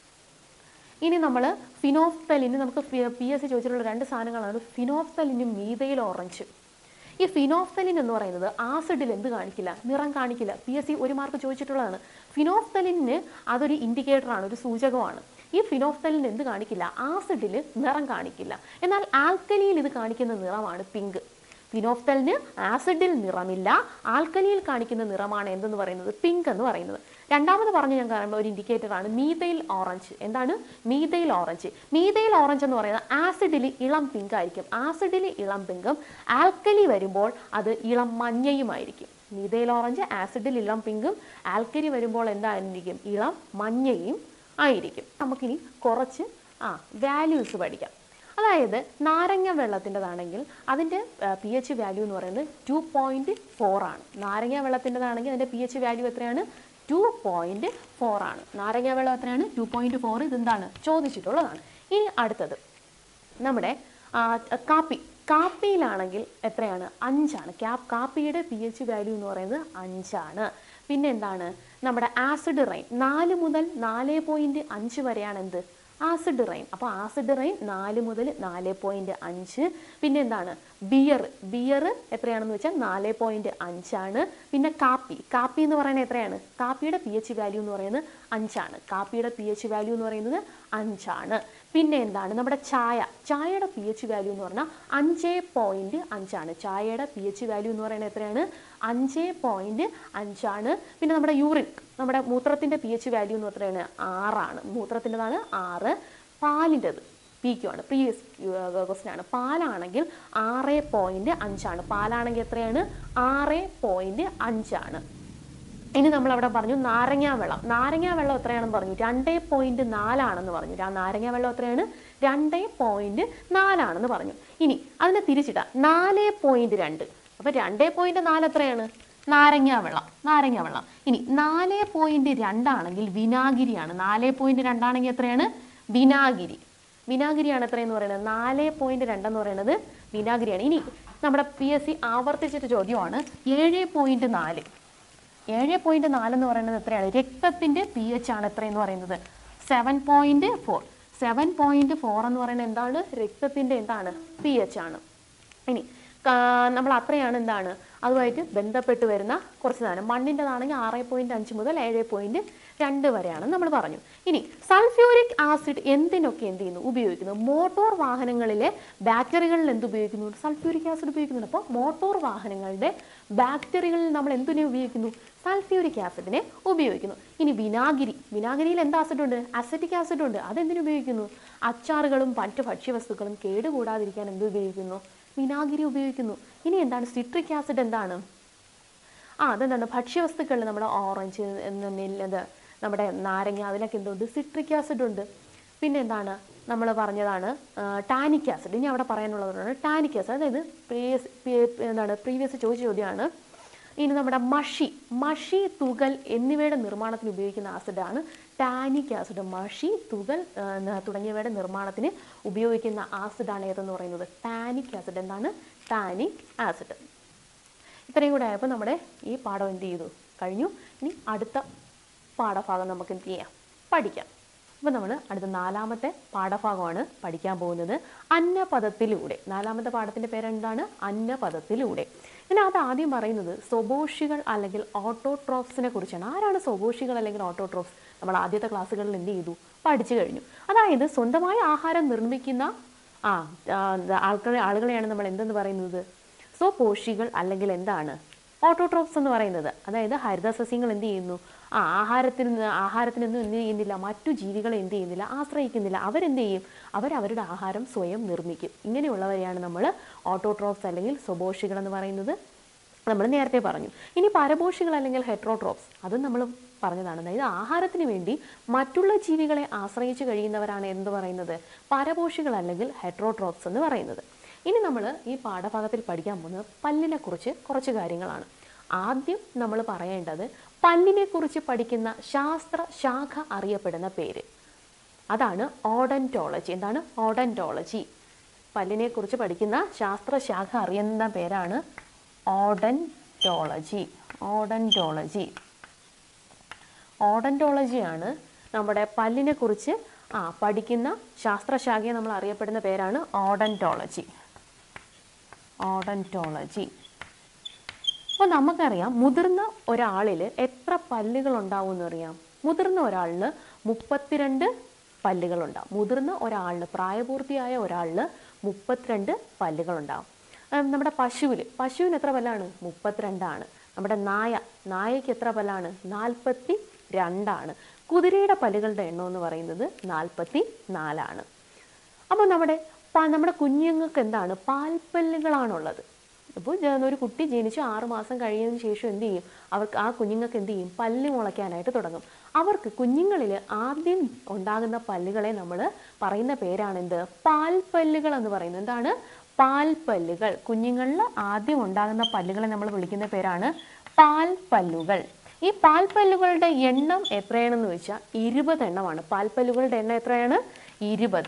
Speaker 1: ഇനി നമ്മൾ ഫിനോഫ്തലിന് നമുക്ക് പി എസ് സി ചോദിച്ചിട്ടുള്ള രണ്ട് സാധനങ്ങളാണ് ഫിനോഫ്തലിനും മീഥൈൽ ഓറഞ്ച്. ഈ ഫിനോഫ്തലിൻ എന്ന് പറയുന്നത് ആസിഡിൽ എന്ത് കാണിക്കില്ല? നിറം കാണിക്കില്ല. പി എസ് സി ഒരു മാർക്ക് ചോദിച്ചിട്ടുള്ളതാണ്. ഫിനോഫ്തലിന് അതൊരു ഇൻഡിക്കേറ്ററാണ്, ഒരു സൂചകമാണ്. ഈ ഫിനോഫ്തലിൻ എന്ത് കാണിക്കില്ല? ആസിഡിൽ നിറം കാണിക്കില്ല. എന്നാൽ ആൽക്കലിയിൽ ഇത് കാണിക്കുന്ന നിറമാണ് പിങ്ക്. ഫിനോഫ്തലിന് ആസിഡിൽ നിറമില്ല, ആൽക്കലിയിൽ കാണിക്കുന്ന നിറമാണ് എന്തെന്ന് പറയുന്നത്? പിങ്ക് എന്ന് പറയുന്നത്. രണ്ടാമത് പറഞ്ഞ് ഞാൻ കാണുമ്പോൾ ഒരു ഇൻഡിക്കേറ്ററാണ് മീഥൈൽ ഓറഞ്ച്. എന്താണ്? Methyl orange. മീഥൈൽ ഓറഞ്ച് എന്ന് പറയുന്നത് ആസിഡിൽ ഇളം പിങ്ക് ആയിരിക്കും. ആസിഡിൽ ഇളം പിങ്കും ആൽക്കലി വരുമ്പോൾ അത് ഇളം മഞ്ഞയുമായിരിക്കും. മീഥൈൽ ഓറഞ്ച് ആസിഡിൽ ഇളം പിങ്കും ആൽക്കലി വരുമ്പോൾ എന്തായിരിക്കും? ഇളം മഞ്ഞയും ആയിരിക്കും. നമുക്കിനി കുറച്ച് ആ വാല്യൂസ് പഠിക്കാം. അതായത് നാരങ്ങ വെള്ളത്തിൻ്റെതാണെങ്കിൽ അതിൻ്റെ പി എച്ച് വാല്യൂ എന്ന് പറയുന്നത് ടു പോയിൻറ്റ് ഫോർ ആണ്. നാരങ്ങ വെള്ളത്തിൻ്റെതാണെങ്കിൽ അതിൻ്റെ പി എച്ച് വാല്യൂ എത്രയാണ്? ടു പോയിൻറ്റ് ഫോർ ആണ്. നാരങ്ങ വെള്ളം എത്രയാണ്? Two point four. ഇതെന്താണ് ചോദിച്ചിട്ടുള്ളതാണ്. ഇനി അടുത്തത് നമ്മുടെ കാപ്പി. കാപ്പിയിലാണെങ്കിൽ എത്രയാണ്? അഞ്ചാണ്. ക്യാപ് കാപ്പിയുടെ പി എച്ച് വാല്യൂ എന്ന് പറയുന്നത് അഞ്ചാണ്. പിന്നെ എന്താണ്? നമ്മുടെ ആസിഡ് റെയിൻ നാല് മുതൽ നാല് പോയിൻറ്റ് അഞ്ച് വരെയാണ് എന്ത്? Acid rain. അപ്പോൾ ആസിഡ് റെയിൻ നാല് മുതൽ നാല് പോയിൻറ്റ് അഞ്ച്. പിന്നെ എന്താണ്? ബിയർ. ബിയർ എത്രയാണെന്ന് വെച്ചാൽ നാല് പോയിൻറ്റ് അഞ്ചാണ്. പിന്നെ കാപ്പി. കാപ്പി എന്ന് പറയുന്നത് എത്രയാണ്? കാപ്പിയുടെ പി എച്ച് വാല്യൂ എന്ന് പറയുന്നത് അഞ്ചാണ്. കാപ്പിയുടെ പി എച്ച് വാല്യൂ എന്ന് പറയുന്നത് അഞ്ചാണ്. പിന്നെ എന്താണ്? നമ്മുടെ ചായ. ചായയുടെ പി എച്ച് വാല്യൂ എന്ന് പറഞ്ഞാൽ അഞ്ച് പോയിൻറ്റ് അഞ്ചാണ്. ചായയുടെ പി എച്ച് വാല്യൂ എന്ന് പറയുന്നത് എത്രയാണ്? അഞ്ച് പോയിൻറ്റ് അഞ്ചാണ്. പിന്നെ നമ്മുടെ യൂറിൻ, നമ്മുടെ മൂത്രത്തിൻ്റെ പി എച്ച് വാല്യൂ എന്ന് എത്രയാണ്? ആറാണ്. മൂത്രത്തിൻ്റെതാണ് ആറ്. പാലിൻ്റെത് പി ക്യു ആണ്. പ്രീവിയസ് ക്വസ്റ്റ്യൻ ആണ്. പാലാണെങ്കിൽ ആറ് പോയിൻറ്റ് അഞ്ചാണ്. പാലാണെങ്കിൽ എത്രയാണ്? ആറ് പോയിൻറ്റ് അഞ്ചാണ്. ഇനി നമ്മളവിടെ പറഞ്ഞു നാരങ്ങാ വെള്ളം. നാരങ്ങാ വെള്ളം എത്രയാണെന്ന് പറഞ്ഞു? രണ്ട് പോയിൻറ്റ് നാലാണെന്ന് പറഞ്ഞു. നാരങ്ങാ വെള്ളം എത്രയാണ്? രണ്ട് പോയിൻറ്റ് നാലാണെന്ന് പറഞ്ഞു. ഇനി അതിനെ തിരിച്ചിടാം. നാല് പോയിൻറ്റ് രണ്ട്. അപ്പോൾ രണ്ട് പോയിൻറ്റ് നാല് എത്രയാണ്? നാരങ്ങാ വെള്ളം. നാരങ്ങാ വെള്ളം. ഇനി നാല് പോയിൻറ്റ് രണ്ടാണെങ്കിൽ വിനാഗിരിയാണ്. നാല് പോയിൻറ്റ് രണ്ടാണെങ്കിൽ എത്രയാണ്? വിനാഗിരി. വിനാഗിരിയാണ് എത്രയെന്ന് പറയുന്നത്? നാല് പോയിൻറ്റ് രണ്ടെന്ന് പറയുന്നത് വിനാഗിരിയാണ്. ഇനി നമ്മുടെ പി എസ് സി ആവർത്തിച്ചിട്ട് ചോദ്യമാണ് ഏഴ് പോയിൻറ്റ് നാല്. ഏഴ് പോയിൻറ്റ് നാലെന്ന് പറയുന്നത് എത്രയാണ്? രക്തത്തിൻ്റെ പി എച്ച് ആണ് എത്രയെന്ന് പറയുന്നത്? Seven point four. Seven point four എന്ന് പറയുന്നത് എന്താണ്? രക്തത്തിൻ്റെ എന്താണ്? പി എച്ച് ആണ്. ഇനി നമ്മൾ അത്രയാണ് എന്താണ് അതുമായിട്ട് ബന്ധപ്പെട്ട് വരുന്ന കുറച്ച് സാധനം. മണ്ണിൻ്റെതാണെങ്കിൽ ആറ് പോയിൻറ്റ് അഞ്ച് മുതൽ ഏഴ് പോയിൻറ്റ് രണ്ട് വരെയാണ് നമ്മൾ പറഞ്ഞു. ഇനി സൾഫ്യൂരിക് ആസിഡ് എന്തിനൊക്കെ എന്ത് ചെയ്യുന്നു? ഉപയോഗിക്കുന്നു. മോട്ടോർ വാഹനങ്ങളിലെ ബാറ്ററികളിൽ എന്ത് ഉപയോഗിക്കുന്നു? സൾഫ്യൂരിക് ആസിഡ് ഉപയോഗിക്കുന്നുണ്ട്. അപ്പോൾ മോട്ടോർ വാഹനങ്ങളുടെ ബാറ്ററികളിൽ നമ്മൾ എന്തിനെ ഉപയോഗിക്കുന്നു? സൾഫ്യൂരിക് ആസിഡിനെ ഉപയോഗിക്കുന്നു. ഇനി വിനാഗിരി. വിനാഗിരിയിൽ എന്ത് ആസിഡ് ഉണ്ട്? അസറ്റിക് ആസിഡ് ഉണ്ട്. അതെന്തിനു ഉപയോഗിക്കുന്നു? അച്ചാറുകളും മറ്റ് ഭക്ഷ്യവസ്തുക്കളും കേടുകൂടാതിരിക്കാൻ എന്ത് ഉപയോഗിക്കുന്നു? വിനാഗിരി ഉപയോഗിക്കുന്നു. ഇനി എന്താണ് സിട്രിക് ആസിഡ്? എന്താണ്? ആ അതെന്താണ്? ഭക്ഷ്യവസ്തുക്കളിൽ നമ്മുടെ ഓറഞ്ച്, നെല്ലത്, നമ്മുടെ നാരങ്ങ, അതിലൊക്കെ എന്തുണ്ട്? സിട്രിക് ആസിഡ് ഉണ്ട്. പിന്നെ എന്താണ് നമ്മൾ പറഞ്ഞതാണ്? Tannic acid. ഇനി അവിടെ പറയാനുള്ളതാണ് ടാനിക് ആസിഡ്. അതായത് പ്രീവിയസ് എന്താണ് പ്രീവിയസ് ചോദിച്ച ചോദ്യമാണ്. ഇനി നമ്മുടെ മഷി, മഷി, തുകൽ എന്നിവയുടെ നിർമ്മാണത്തിന് ഉപയോഗിക്കുന്ന ആസിഡാണ് ടാനിക് ആസിഡ്. മഷി, തുകൽ തുടങ്ങിയവയുടെ നിർമ്മാണത്തിന് ഉപയോഗിക്കുന്ന ആസിഡാണ് ഏതെന്ന് പറയുന്നത്? Tannic acid. എന്താണ്? Tannic acid. ഇത്രയും കൂടെ ആയപ്പോൾ നമ്മുടെ ഈ പാഠം എന്ത് ചെയ്തു? കഴിഞ്ഞു. ഇനി അടുത്ത പാഠഭാഗം നമുക്ക് എന്ത് ചെയ്യാം? പഠിക്കാം. അപ്പോൾ നമ്മൾ അടുത്ത നാലാമത്തെ പാഠഭാഗമാണ് പഠിക്കാൻ പോകുന്നത്. അന്നപദത്തിലൂടെ. നാലാമത്തെ പാഠത്തിൻ്റെ പേരെന്താണ്? അന്നപദത്തിലൂടെ. ഇതിനകത്ത് ആദ്യം പറയുന്നത് സ്വപോഷികൾ അല്ലെങ്കിൽ ഓട്ടോട്രോഫ്സിനെ കുറിച്ചാണ്. ആരാണ് സ്വപോഷികൾ അല്ലെങ്കിൽ ഓട്ടോട്രോഫ്സ്? നമ്മൾ ആദ്യത്തെ ക്ലാസ്സുകളിൽ എന്ത് ചെയ്തു? പഠിച്ചു കഴിഞ്ഞു. അതായത് സ്വന്തമായി ആഹാരം നിർമ്മിക്കുന്ന ആ ആൾക്കാരെ ആളുകളെയാണ് നമ്മൾ എന്തെന്ന് പറയുന്നത്? സ്വപോഷികൾ അല്ലെങ്കിൽ എന്താണ്? ഓട്ടോട്രോഫ്സ് എന്ന് പറയുന്നത്. അതായത് ഹരിതസസ്യങ്ങൾ എന്ത് ചെയ്യുന്നു? ആ ആഹാരത്തിൽ നിന്ന് ആഹാരത്തിനൊന്നും എന്ത് ചെയ്യുന്നില്ല? മറ്റു ജീവികളെ എന്ത് ചെയ്യുന്നില്ല? ആശ്രയിക്കുന്നില്ല. അവരെന്ത് ചെയ്യും? അവരവരുടെ ആഹാരം സ്വയം നിർമ്മിക്കും. ഇങ്ങനെയുള്ളവരെയാണ് നമ്മൾ ഓട്ടോട്രോഫ്സ് അല്ലെങ്കിൽ സ്വപോഷികൾ എന്ന് പറയുന്നത്. നമ്മൾ നേരത്തെ പറഞ്ഞു. ഇനി പരപോഷികൾ അല്ലെങ്കിൽ ഹെറ്ററോട്രോഫ്സ്, അതും നമ്മൾ പറഞ്ഞതാണ്. അതായത് ആഹാരത്തിന് വേണ്ടി മറ്റുള്ള ജീവികളെ ആശ്രയിച്ച് കഴിയുന്നവരാണ് എന്ത് പറയുന്നത്? പരപോഷികൾ അല്ലെങ്കിൽ ഹെറ്ററോട്രോഫ്സ് എന്ന് പറയുന്നത്. ഇനി നമ്മൾ ഈ പാഠഭാഗത്തിൽ പഠിക്കാൻ പോകുന്നത് പല്ലിനെ കുറിച്ച് കുറച്ച് കാര്യങ്ങളാണ്. ആദ്യം നമ്മൾ പറയേണ്ടത് പല്ലിനെ കുറിച്ച് പഠിക്കുന്ന ശാസ്ത്ര ശാഖ അറിയപ്പെടുന്ന പേര്, അതാണ് ഓഡന്റോളജി. എന്താണ്? ഓഡന്റോളജി. പല്ലിനെ കുറിച്ച് പഠിക്കുന്ന ശാസ്ത്ര ശാഖ അറിയുന്ന പേരാണ് ഓഡന്റോളജി. ഓഡന്റോളജി ഓഡന്റോളജിയാണ് നമ്മുടെ പല്ലിനെ കുറിച്ച് ആ പഠിക്കുന്ന ശാസ്ത്രശാഖയെ നമ്മൾ അറിയപ്പെടുന്ന പേരാണ് ഓഡന്റോളജി. ഓഡന്റോളജി. അപ്പോൾ നമുക്കറിയാം മുതിർന്ന ഒരാളിൽ എത്ര പല്ലുകൾ ഉണ്ടാവും എന്നറിയാം. മുതിർന്ന ഒരാളിന് മുപ്പത്തിരണ്ട് പല്ലുകളുണ്ടാവും. മുതിർന്ന ഒരാളിന് പ്രായപൂർത്തിയായ ഒരാളിന് മുപ്പത്തിരണ്ട് പല്ലുകളുണ്ടാവും. നമ്മുടെ പശുവിൽ പശുവിന് എത്ര പല്ലാണ്? മുപ്പത്തിരണ്ടാണ്. നമ്മുടെ നായ നായയ്ക്ക് എത്ര പല്ലാണ്? നാൽപ്പത്തി രണ്ടാണ്. കുതിരയുടെ പല്ലുകളുടെ എണ്ണം എന്ന് പറയുന്നത് നാൽപ്പത്തി നാലാണ്. അപ്പോൾ നമ്മുടെ നമ്മുടെ കുഞ്ഞുങ്ങൾക്ക് എന്താണ്? പാൽപ്പല്ലുകളാണുള്ളത്. അപ്പോൾ ഒരു കുട്ടി ജനിച്ച് ആറ് മാസം കഴിയുന്നതിന് ശേഷം എന്ത് ചെയ്യും? അവർക്ക് ആ കുഞ്ഞുങ്ങൾക്ക് എന്ത് ചെയ്യും? പല്ല് മുളയ്ക്കാനായിട്ട് തുടങ്ങും. അവർക്ക് കുഞ്ഞുങ്ങളിൽ ആദ്യം ഉണ്ടാകുന്ന പല്ലുകളെ നമ്മൾ പറയുന്ന പേരാണെന്ത്? പാൽപ്പല്ലുകൾ എന്ന് പറയുന്നത്. എന്താണ്? പാൽപ്പല്ലുകൾ. കുഞ്ഞുങ്ങളിൽ ആദ്യം ഉണ്ടാകുന്ന പല്ലുകളെ നമ്മൾ വിളിക്കുന്ന പേരാണ് പാൽപ്പല്ലുകൾ. ഈ പാൽപ്പല്ലുകളുടെ എണ്ണം എത്രയാണെന്ന് വെച്ചാൽ ഇരുപത് എണ്ണമാണ്. പാൽപ്പല്ലുകളുടെ എണ്ണം എത്രയാണ്? ഇരുപത്.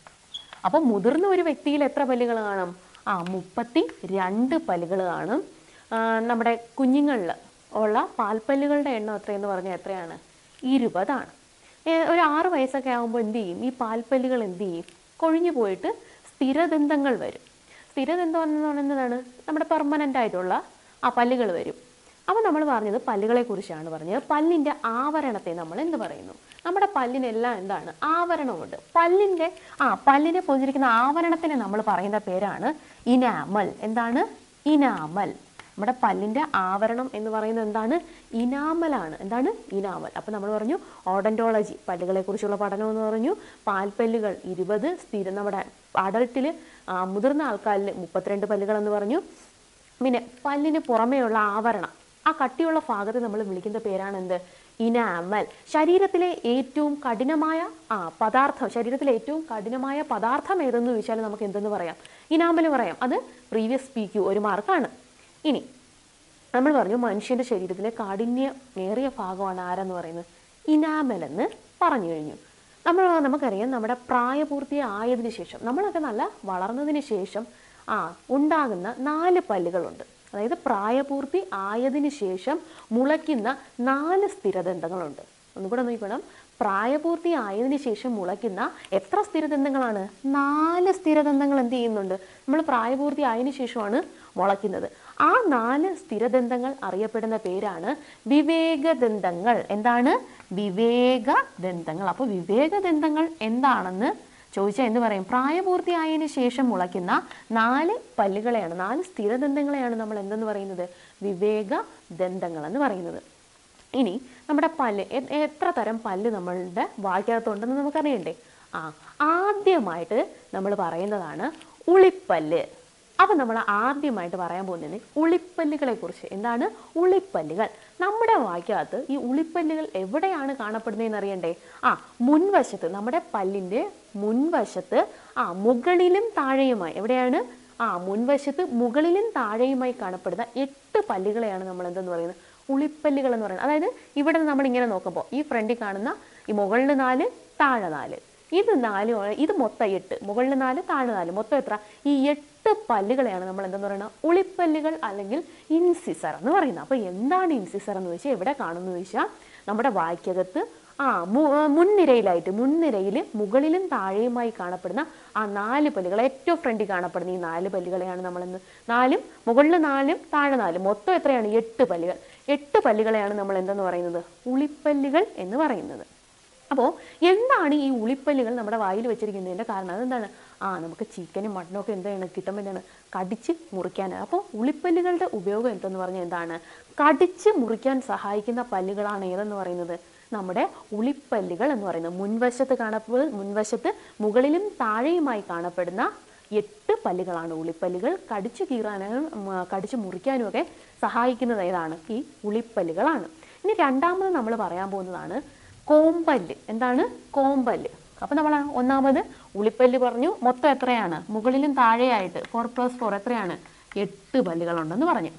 Speaker 1: അപ്പം മുതിർന്ന ഒരു വ്യക്തിയിൽ എത്ര പല്ലുകൾ കാണും? ആ മുപ്പത്തി രണ്ട് പല്ലുകൾ കാണും. നമ്മുടെ കുഞ്ഞുങ്ങളിൽ ഉള്ള പാൽപ്പല്ലുകളുടെ എണ്ണം എത്രയെന്ന് പറഞ്ഞാൽ എത്രയാണ്? ഇരുപതാണ്. ഒരു ആറ് വയസ്സൊക്കെ ആകുമ്പോൾ എന്ത് ചെയ്യും? ഈ പാൽപ്പല്ലുകൾ എന്ത് ചെയ്യും? കൊഴിഞ്ഞു പോയിട്ട് സ്ഥിരദന്തങ്ങൾ വരും. സ്ഥിരദന്തം എന്ന് പറയുന്നതാണ് നമ്മുടെ പെർമനൻ്റ് ആയിട്ടുള്ള ആ പല്ലുകൾ വരും. അപ്പോൾ നമ്മൾ പറഞ്ഞത് പല്ലുകളെ കുറിച്ചാണ് പറഞ്ഞത്. പല്ലിൻ്റെ ആവരണത്തെ നമ്മൾ എന്ത് പറയുന്നു? നമ്മുടെ പല്ലിനെല്ലാം എന്താണ്? ആവരണമുണ്ട്. പല്ലിൻ്റെ ആ പല്ലിനെ പൊതിഞ്ഞിരിക്കുന്ന ആവരണത്തിനെ നമ്മൾ പറയുന്ന പേരാണ് ഇനാമൽ. എന്താണ്? ഇനാമൽ. നമ്മുടെ പല്ലിൻ്റെ ആവരണം എന്ന് പറയുന്നത് എന്താണ്? ഇനാമലാണ്. എന്താണ്? ഇനാമൽ. അപ്പോൾ നമ്മൾ പറഞ്ഞു ഓഡന്റോളജി, പല്ലുകളെ കുറിച്ചുള്ള പഠനം എന്ന് പറഞ്ഞു. പാൽപ്പല്ലുകൾ ഇരുപത്, സ്ഥിരം നമ്മുടെ അഡൾട്ടിൽ മുതിർന്ന ആൾക്കാരിൽ മുപ്പത്തിരണ്ട് പല്ലുകൾ എന്ന് പറഞ്ഞു. പിന്നെ പല്ലിന് പുറമേയുള്ള ആവരണം, ആ കട്ടിയുള്ള ഭാഗത്തെ നമ്മൾ വിളിക്കുന്ന പേരാണ് എന്ത്? ഇനാമൽ. ശരീരത്തിലെ ഏറ്റവും കഠിനമായ ആ പദാർത്ഥം ശരീരത്തിലെ ഏറ്റവും കഠിനമായ പദാർത്ഥം ഏതെന്ന് ചോദിച്ചാൽ നമുക്ക് എന്തെന്ന് പറയാം? ഇനാമൽ പറയാം. അത് പ്രീവിയസ് പി ക്യു ഒരു മാർക്കാണ്. ഇനി നമ്മൾ പറഞ്ഞു മനുഷ്യൻ്റെ ശരീരത്തിലെ കാഠിന്യമേറിയ ഭാഗമാണ് ആരെന്ന് പറയുന്നത്? ഇനാമൽ എന്ന് പറഞ്ഞു കഴിഞ്ഞു. നമ്മൾ നമുക്കറിയാം നമ്മുടെ പ്രായപൂർത്തി ആയതിനു ശേഷം, നമ്മളൊക്കെ നല്ല വളർന്നതിന് ശേഷം ആ ഉണ്ടാകുന്ന നാല് പല്ലുകളുണ്ട്. അതായത് പ്രായപൂർത്തി ആയതിനു ശേഷം മുളയ്ക്കുന്ന നാല് സ്ഥിരദന്തങ്ങളുണ്ട്. ഒന്നുകൂടെ നോക്കണം. പ്രായപൂർത്തി ആയതിനു ശേഷം മുളയ്ക്കുന്ന എത്ര സ്ഥിരദന്തങ്ങളാണ്? നാല് സ്ഥിരദന്തങ്ങൾ എന്ത് ചെയ്യുന്നുണ്ട്? നമ്മൾ പ്രായപൂർത്തി ആയതിനു ശേഷമാണ് മുളയ്ക്കുന്നത്. ആ നാല് സ്ഥിരദന്തങ്ങൾ അറിയപ്പെടുന്ന പേരാണ് വിവേകദന്തങ്ങൾ. എന്താണ്? വിവേകദന്തങ്ങൾ. അപ്പോൾ വിവേകദന്തങ്ങൾ എന്താണെന്ന് ചോദിച്ചാൽ എന്ത് പറയും? പ്രായപൂർത്തിയായതിനു ശേഷം മുളയ്ക്കുന്ന നാല് പല്ലുകളെയാണ്, നാല് സ്ഥിരദന്തങ്ങളെയാണ് നമ്മൾ എന്തെന്ന് പറയുന്നത്? വിവേകദന്തങ്ങൾ എന്ന് പറയുന്നത്. ഇനി നമ്മുടെ പല്ല്, എത്ര തരം പല്ല് നമ്മളുടെ വായ്ക്കകത്തുണ്ടെന്ന് നമുക്കറിയണ്ടേ? ആ ആദ്യമായിട്ട് നമ്മൾ പറയുന്നതാണ് ഉളിപ്പല്ല്. അപ്പം നമ്മൾ ആദ്യമായിട്ട് പറയാൻ പോകുന്നത് ഉളിപ്പല്ലുകളെ കുറിച്ച്. എന്താണ് ഉളിപ്പല്ലുകൾ? നമ്മുടെ വായ്ക്കകത്ത് ഈ ഉളിപ്പല്ലുകൾ എവിടെയാണ് കാണപ്പെടുന്നതെന്ന് അറിയണ്ടേ? ആ മുൻവശത്ത്, നമ്മുടെ പല്ലിൻ്റെ മുൻവശത്ത് ആ മുകളിലും താഴെയുമായി. എവിടെയാണ്? ആ മുൻവശത്ത് മുകളിലും താഴെയുമായി കാണപ്പെടുന്ന എട്ട് പല്ലുകളെയാണ് നമ്മൾ എന്തെന്ന് പറയുന്നത്? ഉളിപ്പല്ലുകൾ എന്ന് പറയുന്നത്. അതായത് ഇവിടെ നമ്മളിങ്ങനെ നോക്കുമ്പോൾ ഈ ഫ്രണ്ടിൽ കാണുന്ന ഈ മുകളിൽ നാല്, താഴെ നാല്, ഇത് നാല്, ഇത് മൊത്തം എട്ട്. മുകളിൽ നാല്, താഴെ നാല്, മൊത്തം എത്ര? ഈ എട്ട് പല്ലുകളെയാണ് നമ്മൾ എന്തെന്ന് പറയുന്നത്? ഉളിപ്പല്ലുകൾ അല്ലെങ്കിൽ ഇൻസിസർ എന്ന് പറയുന്നത്. അപ്പോൾ എന്താണ് ഇൻസിസർ എന്ന് ചോദിച്ചാൽ എവിടെ കാണുന്നു ചോദിച്ചാൽ നമ്മുടെ വായ്ക്കകത്ത് ആ മുൻനിരയിലായിട്ട്, മുൻനിരയിൽ മുകളിലും താഴെയുമായി കാണപ്പെടുന്ന ആ നാല് പല്ലുകൾ, ഏറ്റവും ഫ്രണ്ടിൽ കാണപ്പെടുന്ന ഈ നാല് പല്ലുകളെയാണ് നമ്മളെന്ന് നാലും മുകളിൽ നാലും താഴെ നാലും, മൊത്തം എത്രയാണ്? എട്ട് പല്ലുകൾ. എട്ട് പല്ലുകളെയാണ് നമ്മൾ എന്തെന്ന് പറയുന്നത്? ഉളിപ്പല്ലുകൾ എന്ന് പറയുന്നത്. അപ്പോൾ എന്താണ് ഈ ഉളിപ്പല്ലുകൾ നമ്മുടെ വായിൽ വെച്ചിരിക്കുന്നതിൻ്റെ കാരണം? അതെന്താണ്? ആ നമുക്ക് ചിക്കനും മട്ടനും ഒക്കെ എന്താണ് കിട്ടുമ്പോൾ എന്താണ്? കടിച്ച് മുറിക്കാനാണ്. അപ്പോൾ ഉളിപ്പല്ലുകളുടെ ഉപയോഗം എന്തെന്ന് പറഞ്ഞാൽ എന്താണ്? കടിച്ച് മുറിക്കാൻ സഹായിക്കുന്ന പല്ലുകളാണ് ഏതെന്ന് പറയുന്നത്? നമ്മുടെ ഉളിപ്പല്ലുകൾ എന്ന് പറയുന്നത്. മുൻവശത്ത് കാണപ്പെടുന്ന മുൻവശത്ത് മുകളിലും താഴെയുമായി കാണപ്പെടുന്ന എട്ട് പല്ലുകളാണ് ഉളിപ്പല്ലുകൾ. കടിച്ചു കീറാനും കടിച്ചു മുറിക്കാനും ഒക്കെ സഹായിക്കുന്നത് ഏതാണ്? ഈ ഉളിപ്പല്ലുകളാണ്. ഇനി രണ്ടാമത് നമ്മൾ പറയാൻ പോകുന്നതാണ് കോമ്പല്ല്. എന്താണ്? കോമ്പല്ല്. അപ്പം നമ്മൾ ഒന്നാമത് ഉളിപ്പല്ല് പറഞ്ഞു, മൊത്തം എത്രയാണ്? മുകളിലും താഴെയായിട്ട് ഫോർ പ്ലസ് ഫോർ എത്രയാണ്? എട്ട് പല്ലുകളുണ്ടെന്ന് പറഞ്ഞു.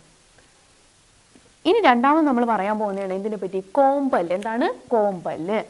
Speaker 1: ഇനി രണ്ടാമത് നമ്മൾ പറയാൻ പോകുന്നതാണ് എന്തിനെ പറ്റി? കോമ്പല്ല്. എന്താണ്? കോമ്പല്ല്.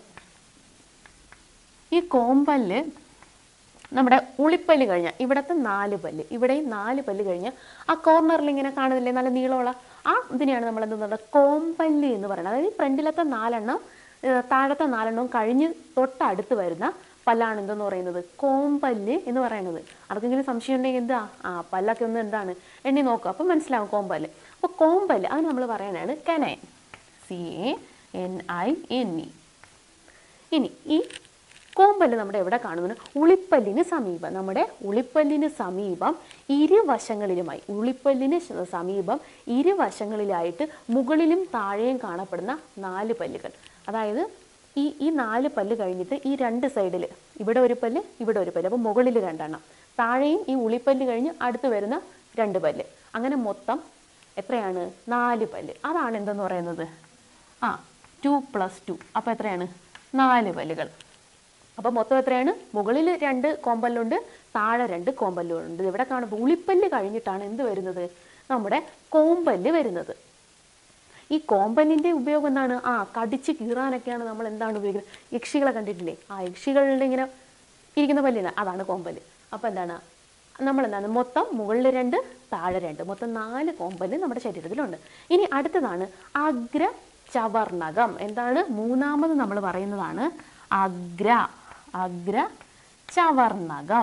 Speaker 1: ഈ കോമ്പല്ല് നമ്മുടെ ഉളിപ്പല്ല് കഴിഞ്ഞാൽ ഇവിടുത്തെ നാല് പല്ല്, ഇവിടെയും നാല് പല്ല് കഴിഞ്ഞാൽ ആ കോർണറിൽ ഇങ്ങനെ കാണുന്നില്ലേ നല്ല നീളമുള്ള ആ ഇതിനെയാണ് നമ്മൾ എന്തെന്ന് പറയുന്നത്? കോമ്പല്ല് എന്ന് പറയുന്നത്. അതായത് ഫ്രണ്ടിലത്തെ നാലെണ്ണം താഴത്തെ നാലെണ്ണവും കഴിഞ്ഞ് തൊട്ടടുത്ത് വരുന്ന പല്ലാണ് എന്തെന്ന് പറയുന്നത്? കോമ്പല്ല് എന്ന് പറയുന്നത്. ആർക്കെങ്കിലും സംശയം ഉണ്ടെങ്കിൽ എന്താ ആ പല്ലൊക്കെ ഒന്ന് എന്താണ് എണ്ണി നോക്കുക, അപ്പം മനസ്സിലാവും കോമ്പല്ല്. അപ്പോൾ കോമ്പല്ല് അത് നമ്മൾ പറയാനാണ് canine. C A N I N E. ഇനി ഈ കോമ്പല്ല് നമ്മുടെ എവിടെ കാണുന്നു? ഉളിപ്പല്ലിന് സമീപം. നമ്മുടെ ഉളിപ്പല്ലിന് സമീപം ഇരുവശങ്ങളിലുമായി, ഉളിപ്പല്ലിന് സമീപം ഇരുവശങ്ങളിലായിട്ട് മുകളിലും താഴെയും കാണപ്പെടുന്ന നാല് പല്ലുകൾ. അതായത് ഈ ഈ നാല് പല്ല് കഴിഞ്ഞിട്ട് ഈ രണ്ട് സൈഡിൽ ഇവിടെ ഒരു പല്ല്, ഇവിടെ ഒരു പല്ല്, അപ്പോൾ മുകളിൽ രണ്ടെണ്ണം, താഴെയും ഈ ഉളിപ്പല്ല് കഴിഞ്ഞ് അടുത്ത് വരുന്ന രണ്ട് പല്ല്, അങ്ങനെ മൊത്തം എത്രയാണ്? നാല് പല്ല്. അതാണ് എന്തെന്ന് പറയുന്നത്? ആ ടു പ്ലസ് ടു അപ്പോൾ എത്രയാണ് നാല് പല്ലുകൾ. അപ്പോൾ മൊത്തം എത്രയാണ്? മുകളിൽ രണ്ട് കോമ്പല്ലുണ്ട്, താഴെ രണ്ട് കോമ്പല്ലുണ്ട്. ഇവിടെ കാണുമ്പോൾ ഉളിപ്പല്ല് കഴിഞ്ഞിട്ടാണ് എന്ത് വരുന്നത്? നമ്മുടെ കോമ്പല്ല് വരുന്നത്. ഈ കോമ്പല്ലിൻ്റെ ഉപയോഗം എന്താണ്? ആ കടിച്ച് കീറാനൊക്കെയാണ് നമ്മൾ എന്താണ് ഉപയോഗിക്കുന്നത്? യക്ഷികളെ കണ്ടിട്ടില്ലേ? ആ യക്ഷികളുടെ ഇങ്ങനെ ഇരിക്കുന്ന പല്ലിന് അതാണ് കോമ്പല്ല്. അപ്പോൾ എന്താണ് നമ്മൾ എന്താണ് മൊത്തം മുകളിൽ രണ്ട് താഴെ രണ്ട് മൊത്തം നാല് കോമ്പല്ല് നമ്മുടെ ശരീരത്തിലുണ്ട്. ഇനി അടുത്തതാണ് അഗ്ര ചവർണകം. എന്താണ്? മൂന്നാമത് നമ്മൾ പറയുന്നതാണ് അഗ്ര അഗ്ര ചവർണകം.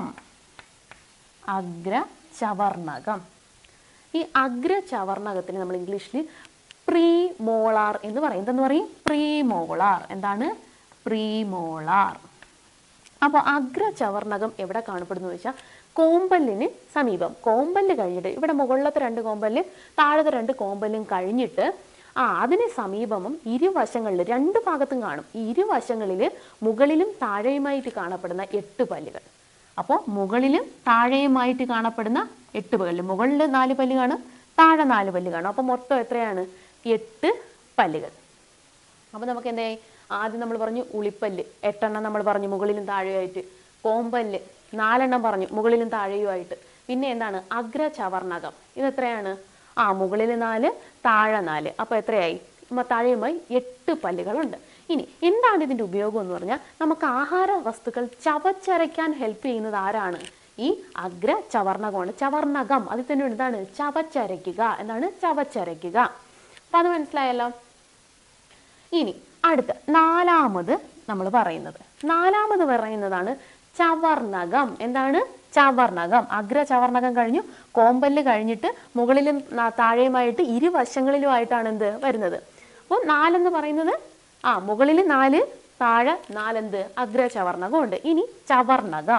Speaker 1: അഗ്ര ചവർണകം. ഈ അഗ്ര ചവർണകത്തിന് നമ്മൾ ഇംഗ്ലീഷിൽ പ്രീ മോളാർ എന്ന് പറയും. എന്തെന്ന് പറയും? Premolar. എന്താണ്? Premolar. അപ്പോൾ അഗ്ര ചവർണകം എവിടെ കാണപ്പെടുന്നു വെച്ചാൽ കോമ്പല്ലിന് സമീപം. കോമ്പല്ല് കഴിഞ്ഞിട്ട് ഇവിടെ മുകളിലത്തെ രണ്ട് കോമ്പല്ല് താഴത്തെ രണ്ട് കോമ്പല്ലും കഴിഞ്ഞിട്ട് ആ അതിന് സമീപം ഇരുവശങ്ങളിൽ രണ്ട് ഭാഗത്തും കാണും. ഈ ഇരുവശങ്ങളിൽ മുകളിലും താഴെയുമായിട്ട് കാണപ്പെടുന്ന എട്ട് പല്ലുകൾ. അപ്പോൾ മുകളിലും താഴെയുമായിട്ട് കാണപ്പെടുന്ന എട്ട് പല്ല്. മുകളിൽ നാല് പല്ല് കാണും, താഴെ നാല് പല്ല് കാണും. അപ്പോൾ മൊത്തം എത്രയാണ്? എട്ട് പല്ലുകൾ. അപ്പോൾ നമുക്ക് എന്തായി? ആദ്യം നമ്മൾ പറഞ്ഞു ഉളിപ്പല്ല് എട്ടെണ്ണം നമ്മൾ പറഞ്ഞു മുകളിലും താഴെയായിട്ട്. കോമ്പല്ല് നാലെണ്ണം പറഞ്ഞു മുകളിലും താഴെയുമായിട്ട്. പിന്നെ എന്താണ്? അഗ്ര ചവർണകം. ഇതെത്രയാണ്? ആ മുകളിൽ നാല് താഴെ നാല്. അപ്പോൾ എത്രയായി? താഴെയുമായി എട്ട് പല്ലുകളുണ്ട്. ഇനി എന്താണ് ഇതിൻ്റെ ഉപയോഗം എന്ന് പറഞ്ഞാൽ നമുക്ക് ആഹാര വസ്തുക്കൾ ചവച്ചരയ്ക്കാൻ ഹെൽപ്പ് ചെയ്യുന്നത് ആരാണ്? ഈ അഗ്ര ചവർണകമാണ്. ചവർണകം അതിൽ തന്നെ എന്താണ്? ചവച്ചരയ്ക്കുക. എന്താണ്? ചവച്ചരയ്ക്കുക. അപ്പം അത് മനസ്സിലായല്ലോ. ഇനി അടുത്ത നാലാമത് നമ്മൾ പറയുന്നത് നാലാമത് പറയുന്നതാണ് ചവർണകം. എന്താണ്? ചവർണകം. അഗ്ര ചവർണകം കഴിഞ്ഞു, കോമ്പല്ല് കഴിഞ്ഞിട്ട് മുകളിലും താഴെയുമായിട്ട് ഇരുവശങ്ങളിലുമായിട്ടാണ് എന്ത് വരുന്നത്. അപ്പോൾ നാലെന്ന് പറയുന്നത് ആ മുകളിൽ നാല് താഴെ നാലെന്ത് അഗ്ര ചവർണകം ഉണ്ട്. ഇനി ചവർണകം.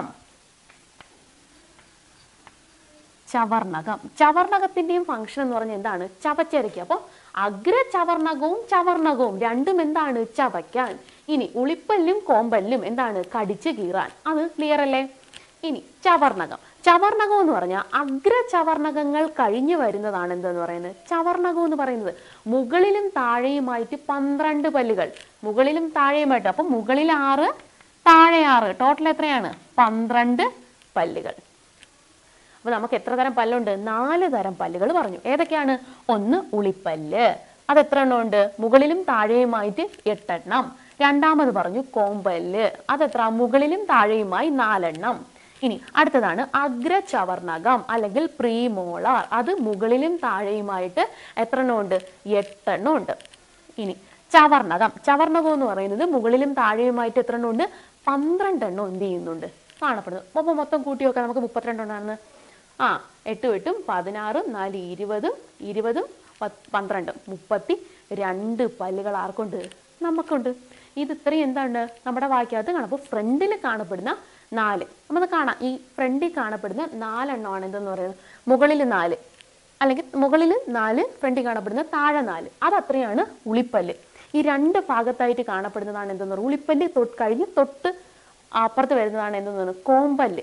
Speaker 1: ചവർണകം ചവർണകത്തിൻ്റെയും ഫംഗ്ഷൻ എന്ന് പറഞ്ഞാൽ എന്താണ്? ചവച്ചരയ്ക്കുക. അപ്പോൾ അഗ്ര ചവർണകവും ചവർണകവും രണ്ടും എന്താണ്? ചവയ്ക്കാൻ. ഇനി ഉളിപ്പല്ലും കോമ്പല്ലും എന്താണ്? കടിച്ച് കീറാൻ. അത് ക്ലിയർ അല്ലേ? ഇനി ചവർണകം. ചവർണകം എന്ന് പറഞ്ഞാൽ അഗ്ര ചവർണകങ്ങൾ കഴിഞ്ഞു വരുന്നതാണ് എന്തെന്ന് പറയുന്നത് ചവർണകം എന്ന് പറയുന്നത്. മുകളിലും താഴെയുമായിട്ട് പന്ത്രണ്ട് പല്ലുകൾ. മുകളിലും താഴെയുമായിട്ട്. അപ്പം മുകളിൽ ആറ് താഴെ ആറ് ടോട്ടൽ എത്രയാണ്? പന്ത്രണ്ട് പല്ലുകൾ. അപ്പോൾ നമുക്ക് എത്ര തരം പല്ലുണ്ട്? നാല് തരം പല്ലുകൾ പറഞ്ഞു. ഏതൊക്കെയാണ്? ഒന്ന് ഉളിപ്പല്ല്. അത് എത്ര എണ്ണം ഉണ്ട്? മുകളിലും താഴെയുമായിട്ട് എട്ടെണ്ണം. രണ്ടാമത് പറഞ്ഞു കോമ്പല്ല്. അതെത്ര? മുകളിലും താഴെയുമായി നാലെണ്ണം. ഇനി അടുത്തതാണ് അഗ്ര ചവർണകം അല്ലെങ്കിൽ പ്രീമോളാർ. അത് മുകളിലും താഴെയുമായിട്ട് എത്ര എണ്ണം ഉണ്ട്? എട്ടെണ്ണം ഉണ്ട്. ഇനി ചവർണകം. ചവർണകം എന്ന് പറയുന്നത് മുകളിലും താഴെയുമായിട്ട് എത്ര എണ്ണം ഉണ്ട്? പന്ത്രണ്ടെണ്ണം എന്ത് ചെയ്യുന്നുണ്ട്? കാണപ്പെടുന്നു. അപ്പോൾ മൊത്തം കൂട്ടി നോക്കാം. നമുക്ക് മുപ്പത്തിരണ്ടെണ്ണമാണ്. ആ എട്ടും എട്ടും പതിനാറും നാല് ഇരുപതും ഇരുപതും പന്ത്രണ്ടും മുപ്പത്തി രണ്ട് പല്ലുകൾ ആർക്കുണ്ട്? നമുക്കുണ്ട്. ഇത് ഇത്രയും എന്താണ് നമ്മുടെ വാക്യകത്ത് കാണാം. അപ്പോൾ ഫ്രണ്ടിൽ കാണപ്പെടുന്ന നാല് നമുക്ക് കാണാം. ഈ ഫ്രണ്ടിൽ കാണപ്പെടുന്ന നാലെണ്ണമാണ് എന്തെന്ന് പറയുന്നത് മുകളിൽ നാല് അല്ലെങ്കിൽ മുകളിൽ നാല് ഫ്രണ്ടിൽ കാണപ്പെടുന്ന താഴെ നാല്. അതത്രയാണ് ഉളിപ്പല്ല്. ഈ രണ്ട് ഭാഗത്തായിട്ട് കാണപ്പെടുന്നതാണ് എന്തെന്ന് പറയുന്നത് ഉളിപ്പല്ല്. തൊട്ട് കഴിഞ്ഞ് തൊട്ട് അപ്പുറത്ത് വരുന്നതാണ് എന്തെന്ന് പറയുന്നത് കോമ്പല്ല്.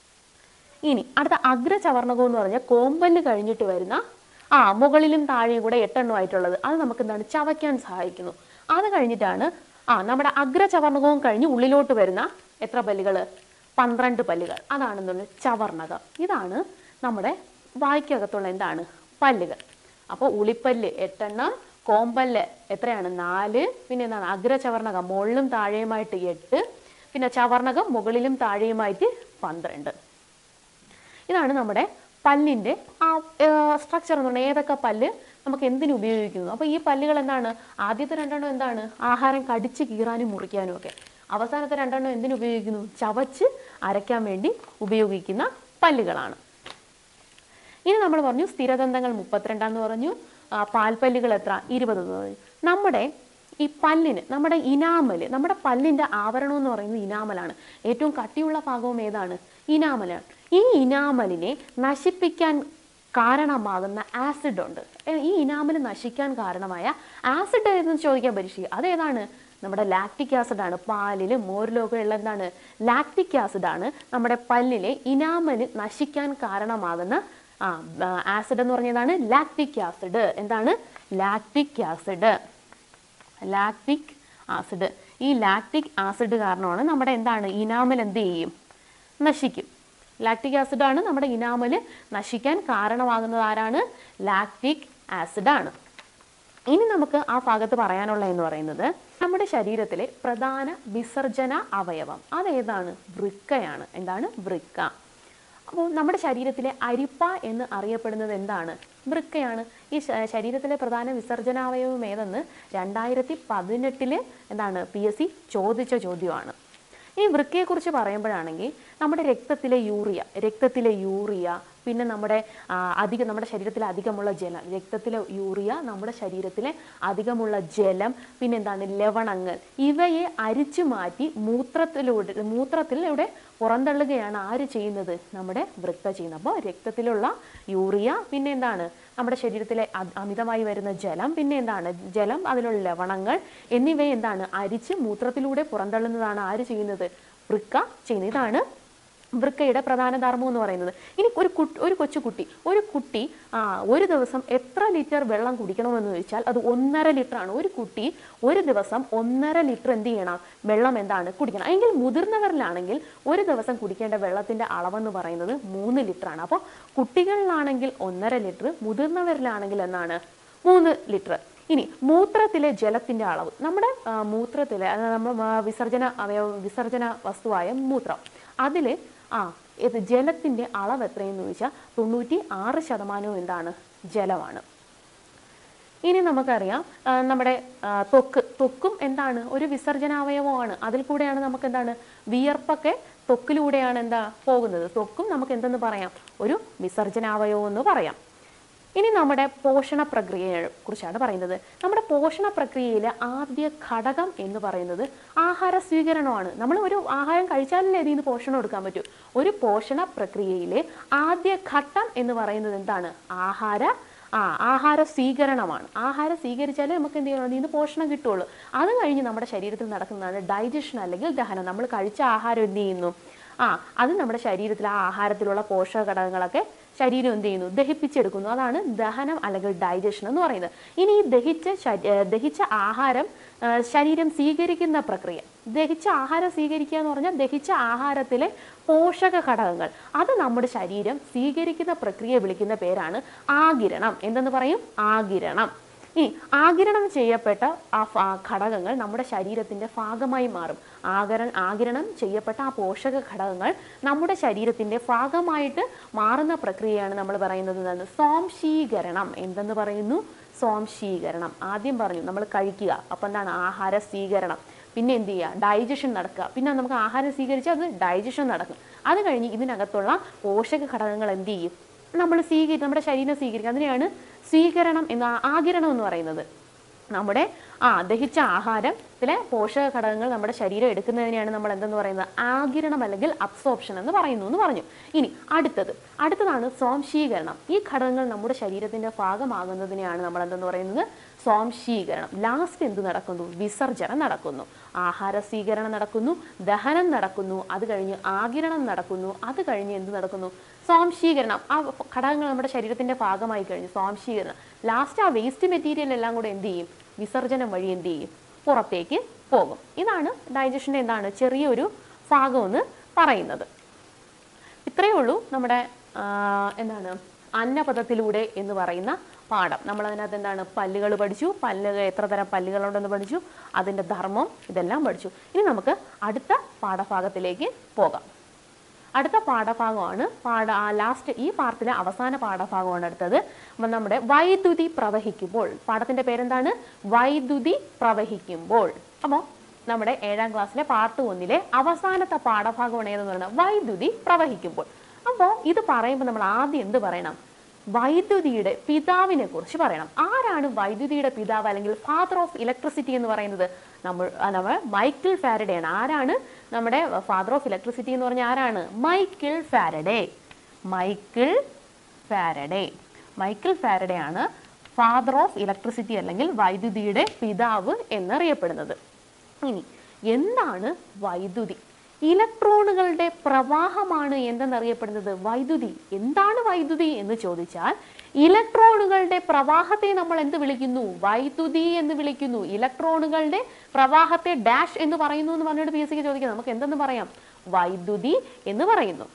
Speaker 1: ഇനി അടുത്ത അഗ്ര ചവർണകം എന്ന് പറഞ്ഞാൽ കോമ്പല്ല് കഴിഞ്ഞിട്ട് വരുന്ന ആ മുകളിലും താഴെയും കൂടെ എട്ടെണ്ണമായിട്ടുള്ളത്. അത് നമുക്ക് എന്താണ്? ചവയ്ക്കാൻ സഹായിക്കുന്നു. അത് കഴിഞ്ഞിട്ടാണ് ആ നമ്മുടെ അഗ്ര ചവർണകവും കഴിഞ്ഞ് ഉള്ളിലോട്ട് വരുന്ന എത്ര പല്ലുകൾ? പന്ത്രണ്ട് പല്ലുകൾ. അതാണെന്നുള്ള ചവർണകം. ഇതാണ് നമ്മുടെ വായ്ക്കകത്തുള്ള എന്താണ് പല്ലുകൾ. അപ്പോൾ ഉളിപ്പല്ല് എട്ടെണ്ണം, കോമ്പല്ല് എത്രയാണ്? നാല്. പിന്നെ എന്താണ്? അഗ്ര ചവർണകം മുകളിലും താഴെയുമായിട്ട് എട്ട്. പിന്നെ ചവർണകം മുകളിലും താഴെയുമായിട്ട് പന്ത്രണ്ട്. ഇതാണ് നമ്മുടെ പല്ലിൻ്റെ ആ സ്ട്രക്ചർ എന്ന് പറഞ്ഞാൽ ഏതൊക്കെ പല്ല് നമുക്ക് എന്തിനു ഉപയോഗിക്കുന്നു. അപ്പോൾ ഈ പല്ലുകൾ എന്താണ്? ആദ്യത്തെ രണ്ടെണ്ണം എന്താണ്? ആഹാരം കടിച്ച് കീറാനും മുറിക്കാനും ഒക്കെ. അവസാനത്തെ രണ്ടെണ്ണം എന്തിനു ഉപയോഗിക്കുന്നു? ചവച്ച് അരയ്ക്കാൻ വേണ്ടി ഉപയോഗിക്കുന്ന പല്ലുകളാണ്. ഇനി നമ്മൾ പറഞ്ഞു സ്ഥിരദന്തങ്ങൾ മുപ്പത്തിരണ്ടാന്ന് പറഞ്ഞു. പാൽപ്പല്ലുകൾ എത്ര? ഇരുപത് എന്ന് പറഞ്ഞു. നമ്മുടെ ഈ പല്ലിന് നമ്മുടെ ഇനാമൽ നമ്മുടെ പല്ലിൻ്റെ ആവരണം എന്ന് പറയുന്നത് ഇനാമലാണ്. ഏറ്റവും കട്ടിയുള്ള ഭാഗവും ഏതാണ്? ഇനാമലാണ്. ഈ ഇനാമലിനെ നശിപ്പിക്കാൻ കാരണമാകുന്ന ആസിഡ് ഉണ്ട്. ഈ ഇനാമൽ നശിക്കാൻ കാരണമായ ആസിഡ് എന്ന് ചോദിക്കാൻ പരീക്ഷിക്കുക. അതേതാണ്? നമ്മുടെ ലാക്റ്റിക് ആസിഡാണ്. പാലിലും മോരിലൊക്കെ ഉള്ള എന്താണ്? ലാക്റ്റിക് ആസിഡാണ് നമ്മുടെ പല്ലിലെ ഇനാമൽ നശിക്കാൻ കാരണമാകുന്ന ആ ആസിഡ് എന്ന് പറഞ്ഞതാണ് ലാക്റ്റിക് ആസിഡ്. എന്താണ്? Lactic acid. Lactic acid. ഈ ലാക്റ്റിക് ആസിഡ് കാരണമാണ് നമ്മുടെ എന്താണ് ഇനാമൽ എന്ത് ചെയ്യും, നശിക്കും. ലാക്റ്റിക് ആസിഡാണ് നമ്മുടെ ഇനാമൽ നശിക്കാൻ കാരണമാകുന്നത്. ആരാണ്? ലാക്റ്റിക് ആസിഡാണ്. ഇനി നമുക്ക് ആ ഭാഗത്ത് പറയാനുള്ള എന്ന് പറയുന്നത് നമ്മുടെ ശരീരത്തിലെ പ്രധാന വിസർജന അവയവം അതേതാണ്? വൃക്കയാണ്. എന്താണ്? വൃക്ക. അപ്പോൾ നമ്മുടെ ശരീരത്തിലെ അരിപ്പ എന്ന് അറിയപ്പെടുന്നത് എന്താണ്? വൃക്കയാണ്. ഈ ശരീരത്തിലെ പ്രധാന വിസർജനാവയവം ഏതെന്ന് രണ്ടായിരത്തി പതിനെട്ടില് എന്താണ് പി എസ് സി ചോദിച്ച ചോദ്യമാണ്. ഈ വൃക്കയെക്കുറിച്ച് പറയുമ്പോഴാണെങ്കിൽ നമ്മുടെ രക്തത്തിലെ യൂറിയ രക്തത്തിലെ യൂറിയ പിന്നെ നമ്മുടെ അധികം നമ്മുടെ ശരീരത്തിലെ അധികമുള്ള ജലം രക്തത്തിലെ യൂറിയ നമ്മുടെ ശരീരത്തിലെ അധികമുള്ള ജലം പിന്നെന്താണ് ലവണങ്ങൾ ഇവയെ അരിച്ചു മാറ്റി മൂത്രത്തിലൂടെ മൂത്രത്തിലൂടെ പുറന്തള്ളുകയാണ് ആര് ചെയ്യുന്നത്? നമ്മുടെ വൃക്ക ചെയ്യുന്നത്. അപ്പോൾ രക്തത്തിലുള്ള യൂറിയ പിന്നെ എന്താണ് നമ്മുടെ ശരീരത്തിലെ അമിതമായി വരുന്ന ജലം പിന്നെ എന്താണ് ജലം അതിലുള്ള ലവണങ്ങൾ എന്നിവയെ എന്താണ് അരിച്ച് മൂത്രത്തിലൂടെ പുറന്തള്ളുന്നതാണ് ആര് ചെയ്യുന്നത്? വൃക്ക ചെയ്യുന്നത്. ഇതാണ് വൃക്കയുടെ പ്രധാന ധർമ്മം എന്ന് പറയുന്നത്. ഇനി ഒരു കുട്ടി ഒരു കൊച്ചുകുട്ടി ഒരു കുട്ടി ആ ഒരു ദിവസം എത്ര ലിറ്റർ വെള്ളം കുടിക്കണമെന്ന് ചോദിച്ചാൽ അത് ഒന്നര ലിറ്റർ ആണ്. ഒരു കുട്ടി ഒരു ദിവസം ഒന്നര ലിറ്റർ എന്ത് ചെയ്യണം? വെള്ളം എന്താണ് കുടിക്കണം. എങ്കിൽ മുതിർന്നവരിലാണെങ്കിൽ ഒരു ദിവസം കുടിക്കേണ്ട വെള്ളത്തിന്റെ അളവെന്ന് പറയുന്നത് മൂന്ന് ലിറ്റർ ആണ്. അപ്പോൾ കുട്ടികളിലാണെങ്കിൽ ഒന്നര ലിറ്റർ, മുതിർന്നവരിലാണെങ്കിൽ എന്താണ് മൂന്ന് ലിറ്റർ. ഇനി മൂത്രത്തിലെ ജലത്തിന്റെ അളവ് നമ്മുടെ മൂത്രത്തിലെ നമ്മൾ വിസർജന അവയവ വിസർജന വസ്തുവായ മൂത്രം അതിൽ ആ ഇത് ജലത്തിന്റെ അളവ് എത്രയെന്ന് ചോദിച്ചാൽ തൊണ്ണൂറ്റി ആറ് ശതമാനവും എന്താണ് ജലമാണ്. ഇനി നമുക്കറിയാം നമ്മുടെ ത്വക്ക് ത്വക്കും എന്താണ് ഒരു വിസർജനാവയവമാണ്. അതിൽ കൂടെയാണ് നമുക്ക് എന്താണ് വിയർപ്പൊക്കെ ത്വക്കിലൂടെയാണ് എന്താ പോകുന്നത്. ത്വക്കും നമുക്ക് എന്തെന്ന് പറയാം? ഒരു വിസർജനാവയവം എന്ന് പറയാം. ഇനി നമ്മുടെ പോഷണ പ്രക്രിയയെ കുറിച്ചാണ് പറയുന്നത്. നമ്മുടെ പോഷണ പ്രക്രിയയിലെ ആദ്യ ഘടകം എന്ന് പറയുന്നത് ആഹാര സ്വീകരണമാണ്. നമ്മൾ ഒരു ആഹാരം കഴിച്ചാലല്ലേ ഇതിൽ നിന്ന് പോഷണം എടുക്കാൻ പറ്റൂ. ഒരു പോഷണ പ്രക്രിയയിലെ ആദ്യ ഘട്ടം എന്ന് പറയുന്നത് എന്താണ്? ആഹാര ആ ആഹാര സ്വീകരണമാണ്. ആഹാരം സ്വീകരിച്ചാലേ നമുക്ക് എന്ത് ചെയ്യണം? ഇതിൽ നിന്ന് പോഷണം കിട്ടുള്ളൂ. അത് കഴിഞ്ഞ് നമ്മുടെ ശരീരത്തിൽ നടക്കുന്നതാണ് ഡൈജഷൻ അല്ലെങ്കിൽ ദഹനം. നമ്മൾ കഴിച്ച ആഹാരം എന്ത് ചെയ്യുന്നു? ആ അത് നമ്മുടെ ശരീരത്തിൽ ആ ആഹാരത്തിലുള്ള പോഷക ഘടകങ്ങളൊക്കെ ശരീരം എന്ത് ചെയ്യുന്നു? ദഹിപ്പിച്ചെടുക്കുന്നു. അതാണ് ദഹനം അല്ലെങ്കിൽ ഡൈജഷൻ എന്ന് പറയുന്നത്. ഇനി ഈ ദഹിച്ച ദഹിച്ച ആഹാരം ശരീരം സ്വീകരിക്കുന്ന പ്രക്രിയ ദഹിച്ച ആഹാരം സ്വീകരിക്കുക എന്ന് പറഞ്ഞാൽ ദഹിച്ച ആഹാരത്തിലെ പോഷക ഘടകങ്ങൾ അത് നമ്മുടെ ശരീരം സ്വീകരിക്കുന്ന പ്രക്രിയ വിളിക്കുന്ന പേരാണ് ആഗിരണം. എന്തെന്ന് പറയും? ആഗിരണം. ഇനി ആഗിരണം ചെയ്യപ്പെട്ട ആ ഘടകങ്ങൾ നമ്മുടെ ശരീരത്തിന്റെ ഭാഗമായി മാറും. ആഗിരണം ആഗിരണം ചെയ്യപ്പെട്ട ആ പോഷക ഘടകങ്ങൾ നമ്മുടെ ശരീരത്തിന്റെ ഭാഗമായിട്ട് മാറുന്ന പ്രക്രിയയാണ് നമ്മൾ പറയുന്നത് എന്താണ്? സ്വാംശീകരണം. എന്തെന്ന് പറയുന്നു? സ്വാംശീകരണം. ആദ്യം പറഞ്ഞു നമ്മൾ കഴിക്കുക, അപ്പം എന്താണ് ആഹാര സ്വീകരണം. പിന്നെ എന്ത് ചെയ്യുക? ഡൈജഷൻ നടക്കുക. പിന്നെ നമുക്ക് ആഹാരം സ്വീകരിച്ചാൽ അത് ഡൈജഷൻ നടക്കും. അത് കഴിഞ്ഞ് ഇതിനകത്തുള്ള പോഷക ഘടകങ്ങൾ എന്ത് ചെയ്യും? നമ്മൾ സ്വീകരി നമ്മുടെ ശരീരം സ്വീകരിക്കുക. അതിനെയാണ് സ്വീകരണം എന്ന ആഗിരണം എന്ന് പറയുന്നത്. നമ്മുടെ ആ ദഹിച്ച ആഹാരത്തിലെ പോഷക ഘടകങ്ങൾ നമ്മുടെ ശരീരം എടുക്കുന്നതിനെയാണ് നമ്മൾ എന്തെന്ന് പറയുന്നത്? ആഗിരണം അല്ലെങ്കിൽ അബ്സോർപ്ഷൻ എന്ന് പറയുന്നു എന്ന് പറഞ്ഞു. ഇനി അടുത്തത് അടുത്തതാണ് സ്വാംശീകരണം. ഈ ഘടകങ്ങൾ നമ്മുടെ ശരീരത്തിന്റെ ഭാഗമാകുന്നതിനെയാണ് നമ്മൾ എന്തെന്ന് പറയുന്നത്? സ്വാംശീകരണം. ലാസ്റ്റ് എന്ത് നടക്കുന്നു? വിസർജനം നടക്കുന്നു. ആഹാര സ്വീകരണം നടക്കുന്നു, ദഹനം നടക്കുന്നു, അത് കഴിഞ്ഞ് ആഗിരണം നടക്കുന്നു, അത് കഴിഞ്ഞ് എന്ത് നടക്കുന്നു? സ്വാംശീകരണം. ആ ഘടകങ്ങൾ നമ്മുടെ ശരീരത്തിന്റെ ഭാഗമായി കഴിഞ്ഞു. സ്വാംശീകരണം. ലാസ്റ്റ് ആ വേസ്റ്റ് മെറ്റീരിയൽ എല്ലാം കൂടെ എന്ത് ചെയ്യും? വിസർജനം വഴി എന്ത് ചെയ്യും? പുറത്തേക്ക് പോകും. ഇതാണ് ഡൈജഷൻ്റെ എന്താണ് ചെറിയൊരു ഭാഗം എന്ന് പറയുന്നത്. ഇത്രയേ ഉള്ളൂ നമ്മുടെ എന്താണ് അന്നപദത്തിലൂടെ എന്ന് പറയുന്ന പാഠം. നമ്മൾ അതിനകത്ത് എന്താണ് പല്ലുകൾ പഠിച്ചു, പല്ല് എത്ര തരം പല്ലുകളുണ്ടെന്ന് പഠിച്ചു, അതിൻ്റെ ധർമ്മം ഇതെല്ലാം പഠിച്ചു. ഇനി നമുക്ക് അടുത്ത പാഠഭാഗത്തിലേക്ക് പോകാം. അടുത്ത പാഠഭാഗമാണ് പാഠ ലാസ്റ്റ് ഈ പാഠത്തിലെ അവസാന പാഠഭാഗമാണ് അടുത്തത്. നമ്മുടെ വൈദ്യുതി പ്രവഹിക്കുമ്പോൾ. പാഠത്തിന്റെ പേരെന്താണ്? വൈദ്യുതി പ്രവഹിക്കുമ്പോൾ. അപ്പോൾ നമ്മുടെ ഏഴാം ക്ലാസ്സിലെ പാർട്ട് ഒന്നിലെ അവസാനത്തെ പാഠഭാഗമാണ് ഏതെന്ന് പറയുന്നത് വൈദ്യുതി പ്രവഹിക്കുമ്പോൾ. അപ്പോൾ ഇത് പറയുമ്പോൾ നമ്മൾ ആദ്യം എന്ത് പറയണം? വൈദ്യുതിയുടെ പിതാവിനെ കുറിച്ച് പറയണം. ആരാണ് വൈദ്യുതിയുടെ പിതാവ് അല്ലെങ്കിൽ ഫാദർ ഓഫ് ഇലക്ട്രിസിറ്റി എന്ന് പറയുന്നത്? നമ്മൾ നമ്മൾ മൈക്കിൾ ഫാരഡേ ആണ്. ആരാണ് നമ്മുടെ ഫാദർ ഓഫ് ഇലക്ട്രിസിറ്റി എന്ന് പറഞ്ഞാൽ ആരാണ്? Michael Faraday. Michael Faraday Michael Faraday ആണ് ഫാദർ ഓഫ് ഇലക്ട്രിസിറ്റി അല്ലെങ്കിൽ വൈദ്യുതിയുടെ പിതാവ് എന്നറിയപ്പെടുന്നത്. ഇനി എന്താണ് വൈദ്യുതി? ഇലക്ട്രോണുകളുടെ പ്രവാഹമാണ് എന്തെന്നറിയപ്പെടുന്നത്? വൈദ്യുതി. എന്താണ് വൈദ്യുതി എന്ന് ചോദിച്ചാൽ ഇലക്ട്രോണുകളുടെ പ്രവാഹത്തെ നമ്മൾ എന്ത് വിളിക്കുന്നു? വൈദ്യുതി എന്ന് വിളിക്കുന്നു. ഇലക്ട്രോണുകളുടെ പ്രവാഹത്തെ ഡാഷ് എന്ന് പറയുന്നു എന്ന് പറഞ്ഞിട്ട് പി എസ് സിക്ക് ചോദിക്കാം. നമുക്ക് എന്തെന്ന് പറയാം? വൈദ്യുതി എന്ന് പറയുന്നു.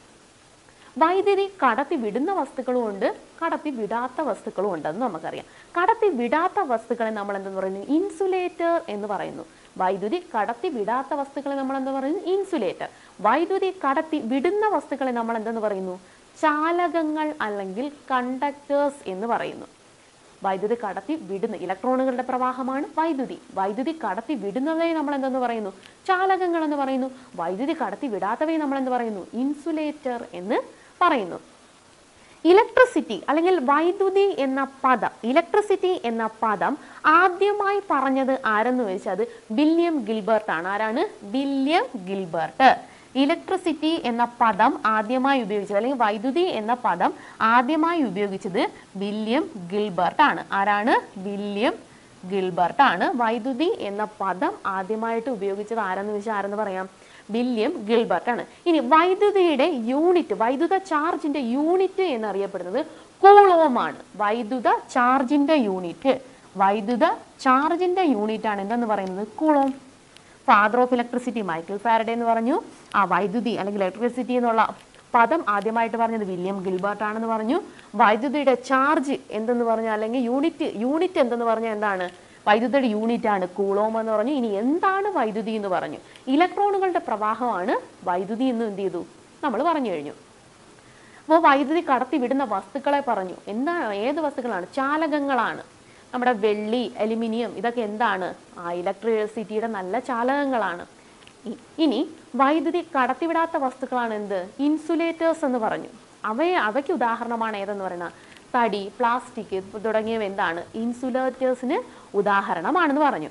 Speaker 1: വൈദ്യുതി കടത്തി വിടുന്ന വസ്തുക്കളും ഉണ്ട്, കടത്തി വിടാത്ത വസ്തുക്കളും ഉണ്ടെന്ന് നമുക്കറിയാം. കടത്തി വിടാത്ത വസ്തുക്കളെ നമ്മൾ എന്തെന്ന് പറയുന്നു? ഇൻസുലേറ്റർ എന്ന് പറയുന്നു. വൈദ്യുതി കടത്തി വിടാത്ത വസ്തുക്കളെ നമ്മൾ എന്താ പറയുന്നു? ഇൻസുലേറ്റർ. വൈദ്യുതി കടത്തി വിടുന്ന വസ്തുക്കളെ നമ്മൾ എന്തെന്ന് പറയുന്നു? ചാലകങ്ങൾ അല്ലെങ്കിൽ കണ്ടക്ടേഴ്സ് എന്ന് പറയുന്നു. വൈദ്യുതി കടത്തി വിടുന്ന ഇലക്ട്രോണുകളുടെ പ്രവാഹമാണ് വൈദ്യുതി. വൈദ്യുതി കടത്തി വിടുന്നവയെ നമ്മൾ എന്തെന്ന് പറയുന്നു? ചാലകങ്ങൾ എന്ന് പറയുന്നു. വൈദ്യുതി കടത്തി വിടാത്തവയെ നമ്മൾ എന്ത് പറയുന്നു? ഇൻസുലേറ്റർ എന്ന് പറയുന്നു. ഇലക്ട്രിസിറ്റി അല്ലെങ്കിൽ വൈദ്യുതി എന്ന പദം ഇലക്ട്രിസിറ്റി എന്ന പദം ആദ്യമായി പറഞ്ഞത് ആരെന്ന് വെച്ചാൽ അത് വില്യം ഗിൽബർട്ട് ആണ്. ആരാണ്? William Gilbert. ഇലക്ട്രിസിറ്റി എന്ന പദം ആദ്യമായി ഉപയോഗിച്ചത് അല്ലെങ്കിൽ വൈദ്യുതി എന്ന പദം ആദ്യമായി ഉപയോഗിച്ചത് വില്യം ഗിൽബർട്ട് ആണ്. ആരാണ്? വില്യം ഗിൽബർട്ട് ആണ്. വൈദ്യുതി എന്ന പദം ആദ്യമായിട്ട് ഉപയോഗിച്ചത് ആരെന്ന് വെച്ചാൽ ആരെന്ന് പറയാം? വില്യം ഗിൽബർട്ട് ആണ്. ഇനി വൈദ്യുതിയുടെ യൂണിറ്റ്, വൈദ്യുത ചാർജിന്റെ യൂണിറ്റ് എന്നറിയപ്പെടുന്നത് കൂളോം ആണ്. വൈദ്യുത ചാർജിന്റെ യൂണിറ്റ് വൈദ്യുത ചാർജിന്റെ യൂണിറ്റ് ആണ് എന്തെന്ന് പറയുന്നത്? Coulomb. Father of electricity Michael Faraday എന്ന് പറഞ്ഞു. ആ വൈദ്യുതി അല്ലെങ്കിൽ ഇലക്ട്രിസിറ്റി എന്നുള്ള പദം ആദ്യമായിട്ട് പറഞ്ഞത് വില്യം ഗിൽബർട്ട് ആണെന്ന് പറഞ്ഞു. വൈദ്യുതിയുടെ ചാർജ് എന്തെന്ന് പറഞ്ഞാൽ അല്ലെങ്കിൽ യൂണിറ്റ് യൂണിറ്റ് എന്തെന്ന് പറഞ്ഞാൽ എന്താണ്? വൈദ്യുതിയുടെ യൂണിറ്റ് ആണ് കൂളോം എന്ന് പറഞ്ഞു. ഇനി എന്താണ് വൈദ്യുതി എന്ന് പറഞ്ഞു? ഇലക്ട്രോണുകളുടെ പ്രവാഹമാണ് വൈദ്യുതി എന്ന് എന്ത് ചെയ്തു? നമ്മൾ പറഞ്ഞു കഴിഞ്ഞു. അപ്പോൾ വൈദ്യുതി കടത്തി വിടുന്ന വസ്തുക്കളെ പറഞ്ഞു. എന്താണ്? ഏത് വസ്തുക്കളാണ്? ചാലകങ്ങളാണ്. നമ്മുടെ വെള്ളി, അലുമിനിയം ഇതൊക്കെ എന്താണ്? ആ ഇലക്ട്രിസിറ്റിയുടെ നല്ല ചാലകങ്ങളാണ്. ഇനി വൈദ്യുതി കടത്തിവിടാത്ത വസ്തുക്കളാണ് എന്ത്? ഇൻസുലേറ്റേഴ്സ് എന്ന് പറഞ്ഞു. അവയെ അവയ്ക്ക് ഉദാഹരണമാണ് ഏതെന്ന് പറയുന്നത്? തടി, പ്ലാസ്റ്റിക് തുടങ്ങിയവ എന്താണ്? ഇൻസുലേറ്റേഴ്സിന് ഉദാഹരണമാണെന്ന് പറഞ്ഞു.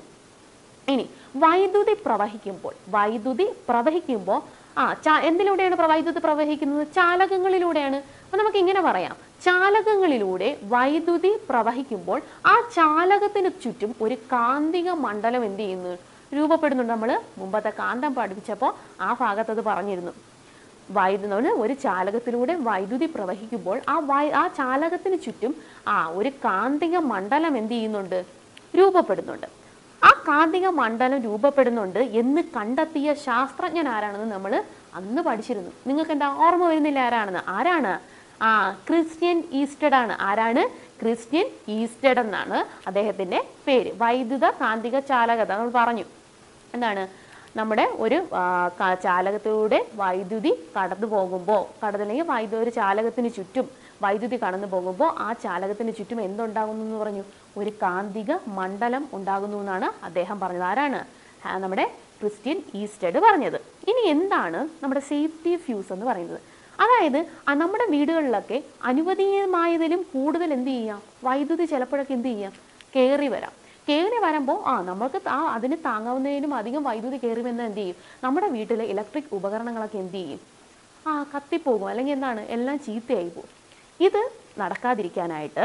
Speaker 1: ഇനി വൈദ്യുതി പ്രവഹിക്കുമ്പോൾ വൈദ്യുതി പ്രവഹിക്കുമ്പോൾ ആ ചാ എന്തിലൂടെയാണ് വൈദ്യുതി പ്രവഹിക്കുന്നത്? ചാലകങ്ങളിലൂടെയാണ്. അപ്പൊ നമുക്ക് ഇങ്ങനെ പറയാം, ചാലകങ്ങളിലൂടെ വൈദ്യുതി പ്രവഹിക്കുമ്പോൾ ആ ചാലകത്തിന് ചുറ്റും ഒരു കാന്തിക മണ്ഡലം എന്ത് ചെയ്യുന്നു? രൂപപ്പെടുന്നുണ്ട്. നമ്മൾ മുമ്പത്തെ കാന്തം പഠിപ്പിച്ചപ്പോൾ ആ ഭാഗത്ത് അത് പറഞ്ഞിരുന്നു. വൈദ്യുതി ഒരു ചാലകത്തിലൂടെ വൈദ്യുതി പ്രവഹിക്കുമ്പോൾ ആ വൈ ആ ചാലകത്തിന് ചുറ്റും ആ ഒരു കാന്തിക മണ്ഡലം എന്ത് ചെയ്യുന്നുണ്ട്? രൂപപ്പെടുന്നുണ്ട്. ആ കാന്തിക മണ്ഡലം രൂപപ്പെടുന്നുണ്ട് എന്ന് കണ്ടെത്തിയ ശാസ്ത്രജ്ഞൻ ആരാണെന്ന് നമ്മൾ അന്ന് പഠിച്ചിരുന്നു. നിങ്ങൾക്ക് എന്താ ഓർമ്മ വരുന്നില്ല ആരാണെന്ന്? ആരാണ്? ആ ക്രിസ്ത്യൻ ഈസ്റ്റഡ് ആണ്. ആരാണ്? ക്രിസ്ത്യൻ ഈസ്റ്റഡ് എന്നാണ് അദ്ദേഹത്തിന്റെ പേര്. വൈദ്യുത കാന്തിക ചാലകത നമ്മൾ പറഞ്ഞു. എന്താണ്? നമ്മുടെ ഒരു ചാലകത്തിലൂടെ വൈദ്യുതി കടന്നു പോകുമ്പോൾ കടന്നില്ലെങ്കിൽ വൈദ്യുതി ഒരു ചാലകത്തിന് ചുറ്റും വൈദ്യുതി കടന്നു പോകുമ്പോൾ ആ ചാലകത്തിന് ചുറ്റും എന്തുണ്ടാകുന്നു എന്ന് പറഞ്ഞു? ഒരു കാന്തിക മണ്ഡലം ഉണ്ടാകുന്നു എന്നാണ് അദ്ദേഹം പറഞ്ഞത്. ആരാണ്? നമ്മുടെ ക്രിസ്ത്യൻ ഈസ്റ്റഡ് പറഞ്ഞത്. ഇനി എന്താണ് നമ്മുടെ സേഫ്റ്റി ഫ്യൂസ് എന്ന് പറയുന്നത്? അതായത് നമ്മുടെ വീടുകളിലൊക്കെ അനുവദനീയമായതിലും കൂടുതൽ എന്ത് ചെയ്യാം? വൈദ്യുതി ചിലപ്പോഴൊക്കെ എന്ത് ചെയ്യാം? കയറി വരാം. കയറി വരുമ്പോൾ ആ നമുക്ക് ആ അതിന് താങ്ങാവുന്നതിനും അധികം വൈദ്യുതി കയറി വന്നാൽ എന്ത് ചെയ്യും? നമ്മുടെ വീട്ടിലെ ഇലക്ട്രിക് ഉപകരണങ്ങളൊക്കെ എന്ത് ചെയ്യും? ആ കത്തിപ്പോകും, അല്ലെങ്കിൽ എന്താണ്? എല്ലാം ചീത്തയായി പോകും. ഇത് നടക്കാതിരിക്കാനായിട്ട്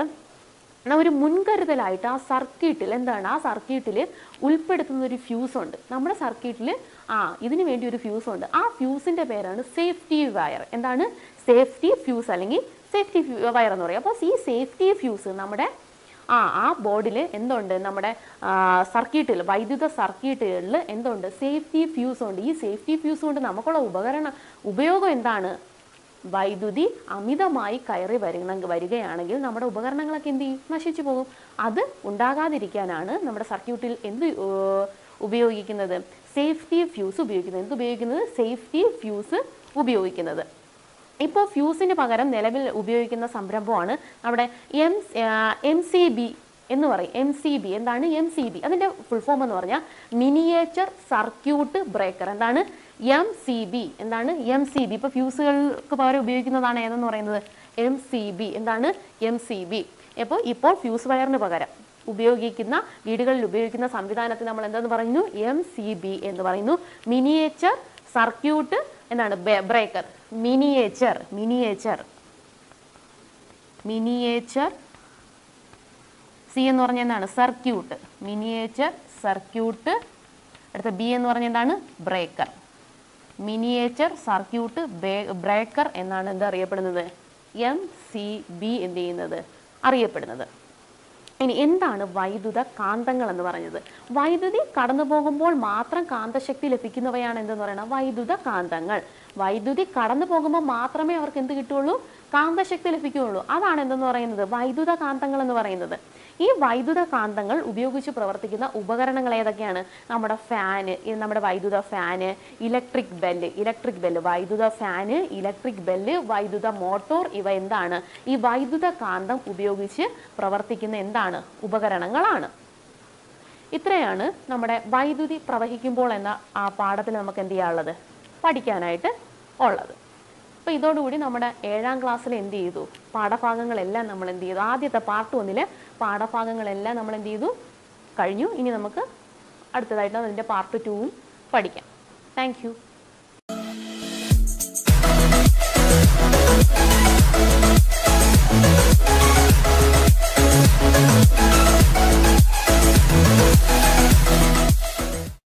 Speaker 1: ഒരു മുൻകരുതലായിട്ട് ആ സർക്യൂട്ടിൽ എന്താണ്? ആ സർക്യൂട്ടിൽ ഉൾപ്പെടുത്തുന്ന ഒരു ഫ്യൂസ് ഉണ്ട്. നമ്മുടെ സർക്യൂട്ടിൽ ആ ഇതിനു വേണ്ടി ഒരു ഫ്യൂസ് ഉണ്ട്. ആ ഫ്യൂസിന്റെ പേരാണ് സേഫ്റ്റി വയർ. എന്താണ്? സേഫ്റ്റി ഫ്യൂസ് അല്ലെങ്കിൽ സേഫ്റ്റി വയർ എന്ന് പറയും. അപ്പോൾ ഈ സേഫ്റ്റി ഫ്യൂസ് നമ്മുടെ ആ ആ ബോർഡിൽ എന്തുണ്ട്? നമ്മുടെ സർക്യൂട്ടിൽ വൈദ്യുത സർക്യൂട്ടുകളിൽ എന്തുണ്ട്? സേഫ്റ്റി ഫ്യൂസ് ഉണ്ട്. ഈ സേഫ്റ്റി ഫ്യൂസ് കൊണ്ട് നമുക്കുള്ള ഉപകരണ ഉപയോഗം എന്താണ്? വൈദ്യുതി അമിതമായി കയറി വരണ വരികയാണെങ്കിൽ നമ്മുടെ ഉപകരണങ്ങളൊക്കെ എന്ത് ചെയ്യും? നശിച്ചു പോകും. അത് ഉണ്ടാകാതിരിക്കാനാണ് നമ്മുടെ സർക്യൂട്ടിൽ എന്ത് ഉപയോഗിക്കുന്നത്? സേഫ്റ്റി ഫ്യൂസ് ഉപയോഗിക്കുന്നത്. എന്ത് ഉപയോഗിക്കുന്നത്? സേഫ്റ്റി ഫ്യൂസ് ഉപയോഗിക്കുന്നത്. ഇപ്പോൾ ഫ്യൂസിന് പകരം നിലവിൽ ഉപയോഗിക്കുന്ന സംരംഭമാണ് നമ്മുടെ എം എം സി ബി എന്ന് പറയും. എം സി ബി എന്താണ്? എം സി ബി അതിൻ്റെ ഫുൾ ഫോം എന്ന് പറഞ്ഞാൽ മിനിയേച്ചർ സർക്യൂട്ട് ബ്രേക്കർ. എന്താണ്? M C B. എന്താണ്? M C B. ഇപ്പോൾ ഫ്യൂസുകൾക്ക് പകരം ഉപയോഗിക്കുന്നതാണ് ഏതെന്ന് പറയുന്നത്? M C B. എന്താണ്? M C B. അപ്പോൾ ഇപ്പോൾ ഫ്യൂസ് വയറിന് പകരം ഉപയോഗിക്കുന്ന വീടുകളിൽ ഉപയോഗിക്കുന്ന സംവിധാനത്തെ നമ്മൾ എന്തെന്ന് പറയുന്നു? എം സി ബി എന്ന് പറയുന്നു. മിനിയേച്ചർ സർക്യൂട്ട് എന്താണ്? Breaker. Miniature miniature miniature C എന്ന് പറഞ്ഞാൽ എന്താണ്? സർക്യൂട്ട്. Miniature circuit. അടുത്ത ബി എന്ന് പറഞ്ഞാൽ എന്താണ്? ബ്രേക്കർ. മിനിയേച്ചർ സർക്യൂട്ട് ബ്രേക്കർ എന്നാണ് എന്ത് അറിയപ്പെടുന്നത്, എം സി ബി എന്ത് ചെയ്യുന്നത് അറിയപ്പെടുന്നത്. ഇനി എന്താണ് വൈദ്യുത കാന്തങ്ങൾ എന്ന് പറഞ്ഞത്? വൈദ്യുതി കടന്നു പോകുമ്പോൾ മാത്രം കാന്തശക്തി ലഭിക്കുന്നവയാണ് എന്തെന്ന് പറയുന്നത് വൈദ്യുത കാന്തങ്ങൾ. വൈദ്യുതി കടന്നു പോകുമ്പോൾ മാത്രമേ അവർക്ക് എന്ത് കിട്ടുള്ളൂ, കാന്തശക്തി ലഭിക്കുകയുള്ളൂ. അതാണ് എന്തെന്ന് പറയുന്നത് വൈദ്യുത കാന്തങ്ങൾ എന്ന് പറയുന്നത്. ഈ വൈദ്യുത കാന്തങ്ങൾ ഉപയോഗിച്ച് പ്രവർത്തിക്കുന്ന ഉപകരണങ്ങൾ ഏതൊക്കെയാണ്? നമ്മുടെ ഫാന്, നമ്മുടെ വൈദ്യുത fan, electric bell electric bell വൈദ്യുത ഫാന്, ഇലക്ട്രിക് ബെല്ല്, വൈദ്യുത മോട്ടോർ, ഇവ എന്താണ് ഈ വൈദ്യുത കാന്തം ഉപയോഗിച്ച് പ്രവർത്തിക്കുന്ന എന്താണ് ഉപകരണങ്ങളാണ്. ഇത്രയാണ് നമ്മുടെ വൈദ്യുതി പ്രവഹിക്കുമ്പോൾ എന്ന ആ പാഠത്തിൽ നമുക്ക് എന്ത് ചെയ്യാനുള്ളത് പഠിക്കാനായിട്ട് ഉള്ളത്. അപ്പോൾ ഇതോടുകൂടി നമ്മുടെ ഏഴാം ക്ലാസ്സിൽ എന്ത് ചെയ്തു, പാഠഭാഗങ്ങളെല്ലാം നമ്മൾ എന്ത് ചെയ്തു, ആദ്യത്തെ പാർട്ട് ഒന്നിലെ പാഠഭാഗങ്ങളെല്ലാം നമ്മൾ എന്ത് ചെയ്തു കഴിഞ്ഞു. ഇനി നമുക്ക് അടുത്തതായിട്ട് അതിൻ്റെ പാർട്ട് ടൂവും പഠിക്കാം. Thank you.
Speaker 2: We'll be right back.